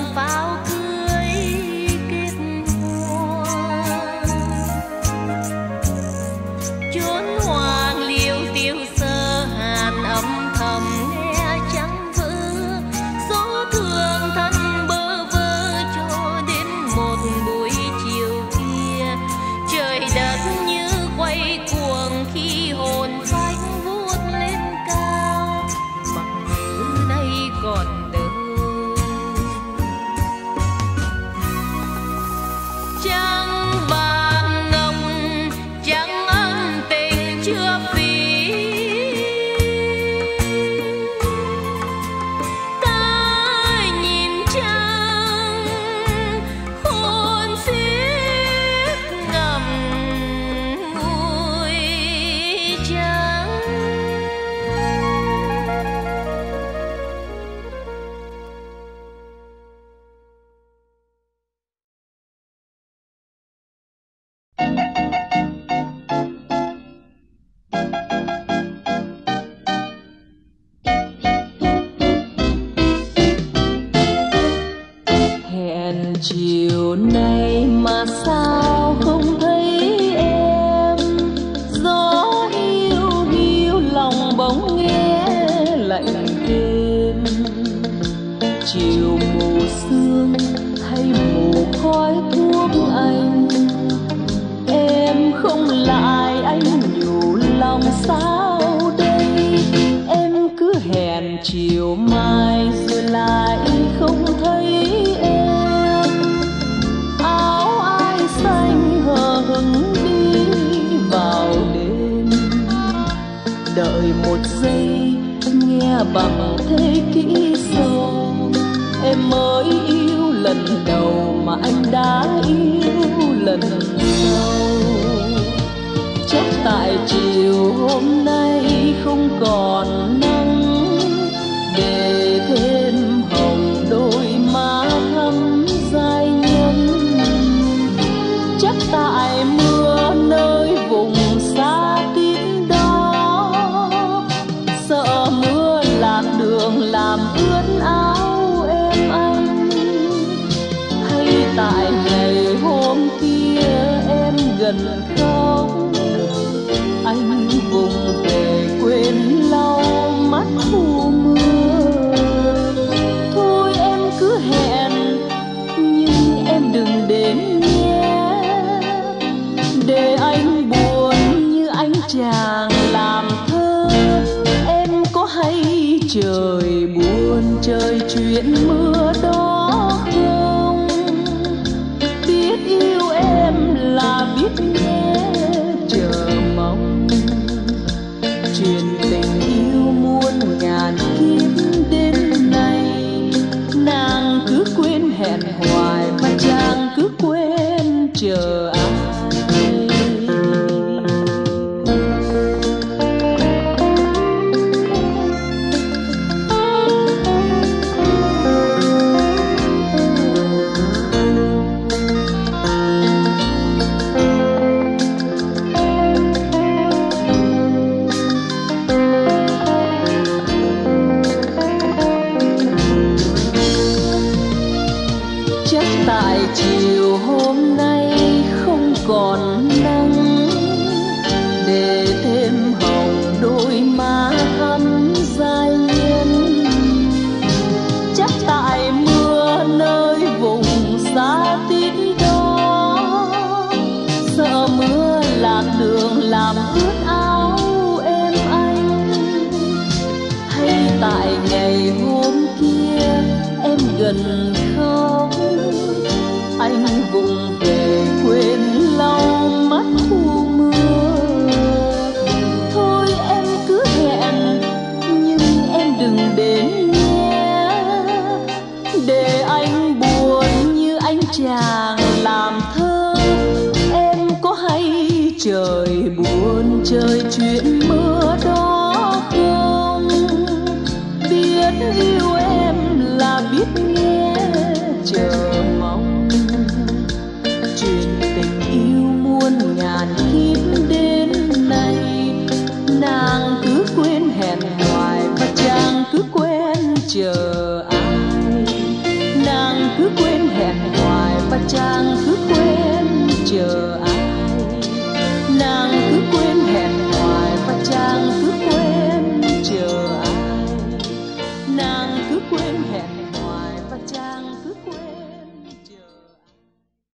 pháo cưới kết hoa. Chốn hoàng liêu tiêu sơ hàn âm thầm nghe trắng vỡ. Gió thương thân bơ vơ cho đến một buổi chiều kia. Trời đất như quay cuồng khi hồn phách vút lên cao. Mặc dù nay còn đâu trăng vàng ngọc, trăng ân tình chưa phí. Ta nhìn trăng hồn xiết ngậm ngùi trắng. Hẹn chiều nay mà sao không thấy em. Gió hiu hiu lòng bỗng nghe lạnh thêm. Chiều mù sương hay mù khói thuốc anh. Em không lại anh nhủ lòng sao đây. Em cứ hẹn chiều mai rồi lại không thấy em. Áo ai xanh hờ hững đi vào đêm. Đợi một giây nghe bằng thế kỹ sâu. Em mới yêu lần đầu mà anh đã yêu lần sau. Chắc tại chiều hôm nay không còn nắng để thêm hồng đôi má thắm dai nhân. Chắc tại mưa nơi vùng xa tím đó. Sợ mưa lạc đường làm ướt áo em anh. Hay tại ngày hôm kia em gần khóc. Anh vùng về quên lau mắt mùa mưa. Thôi em cứ hẹn nhưng em đừng đến nhé. Để anh buồn như anh chàng làm thơ. Em có hay trời buồn trời chuyện mưa đó không? Biết yêu em là biết nghe chờ mong. Chuyện tình yêu muôn ngàn kiếp đến nay. Nàng cứ quên hẹn hoài mà chàng cứ quên chờ ai. Chắc tại chiều hôm nay không còn nắng để thêm hồng đôi má thắm dai nhân. Chắc tại mưa nơi vùng xa tím đó. Sợ mưa lạc đường làm ướt áo em anh. Hay tại ngày hôm kia em gần khóc. Anh vùng về quên lau mắt thu mưa. Thôi em cứ hẹn nhưng em đừng đến nhé. Để anh buồn như anh chàng làm thơ. Em có hay trời buồn trời chuyện mơ.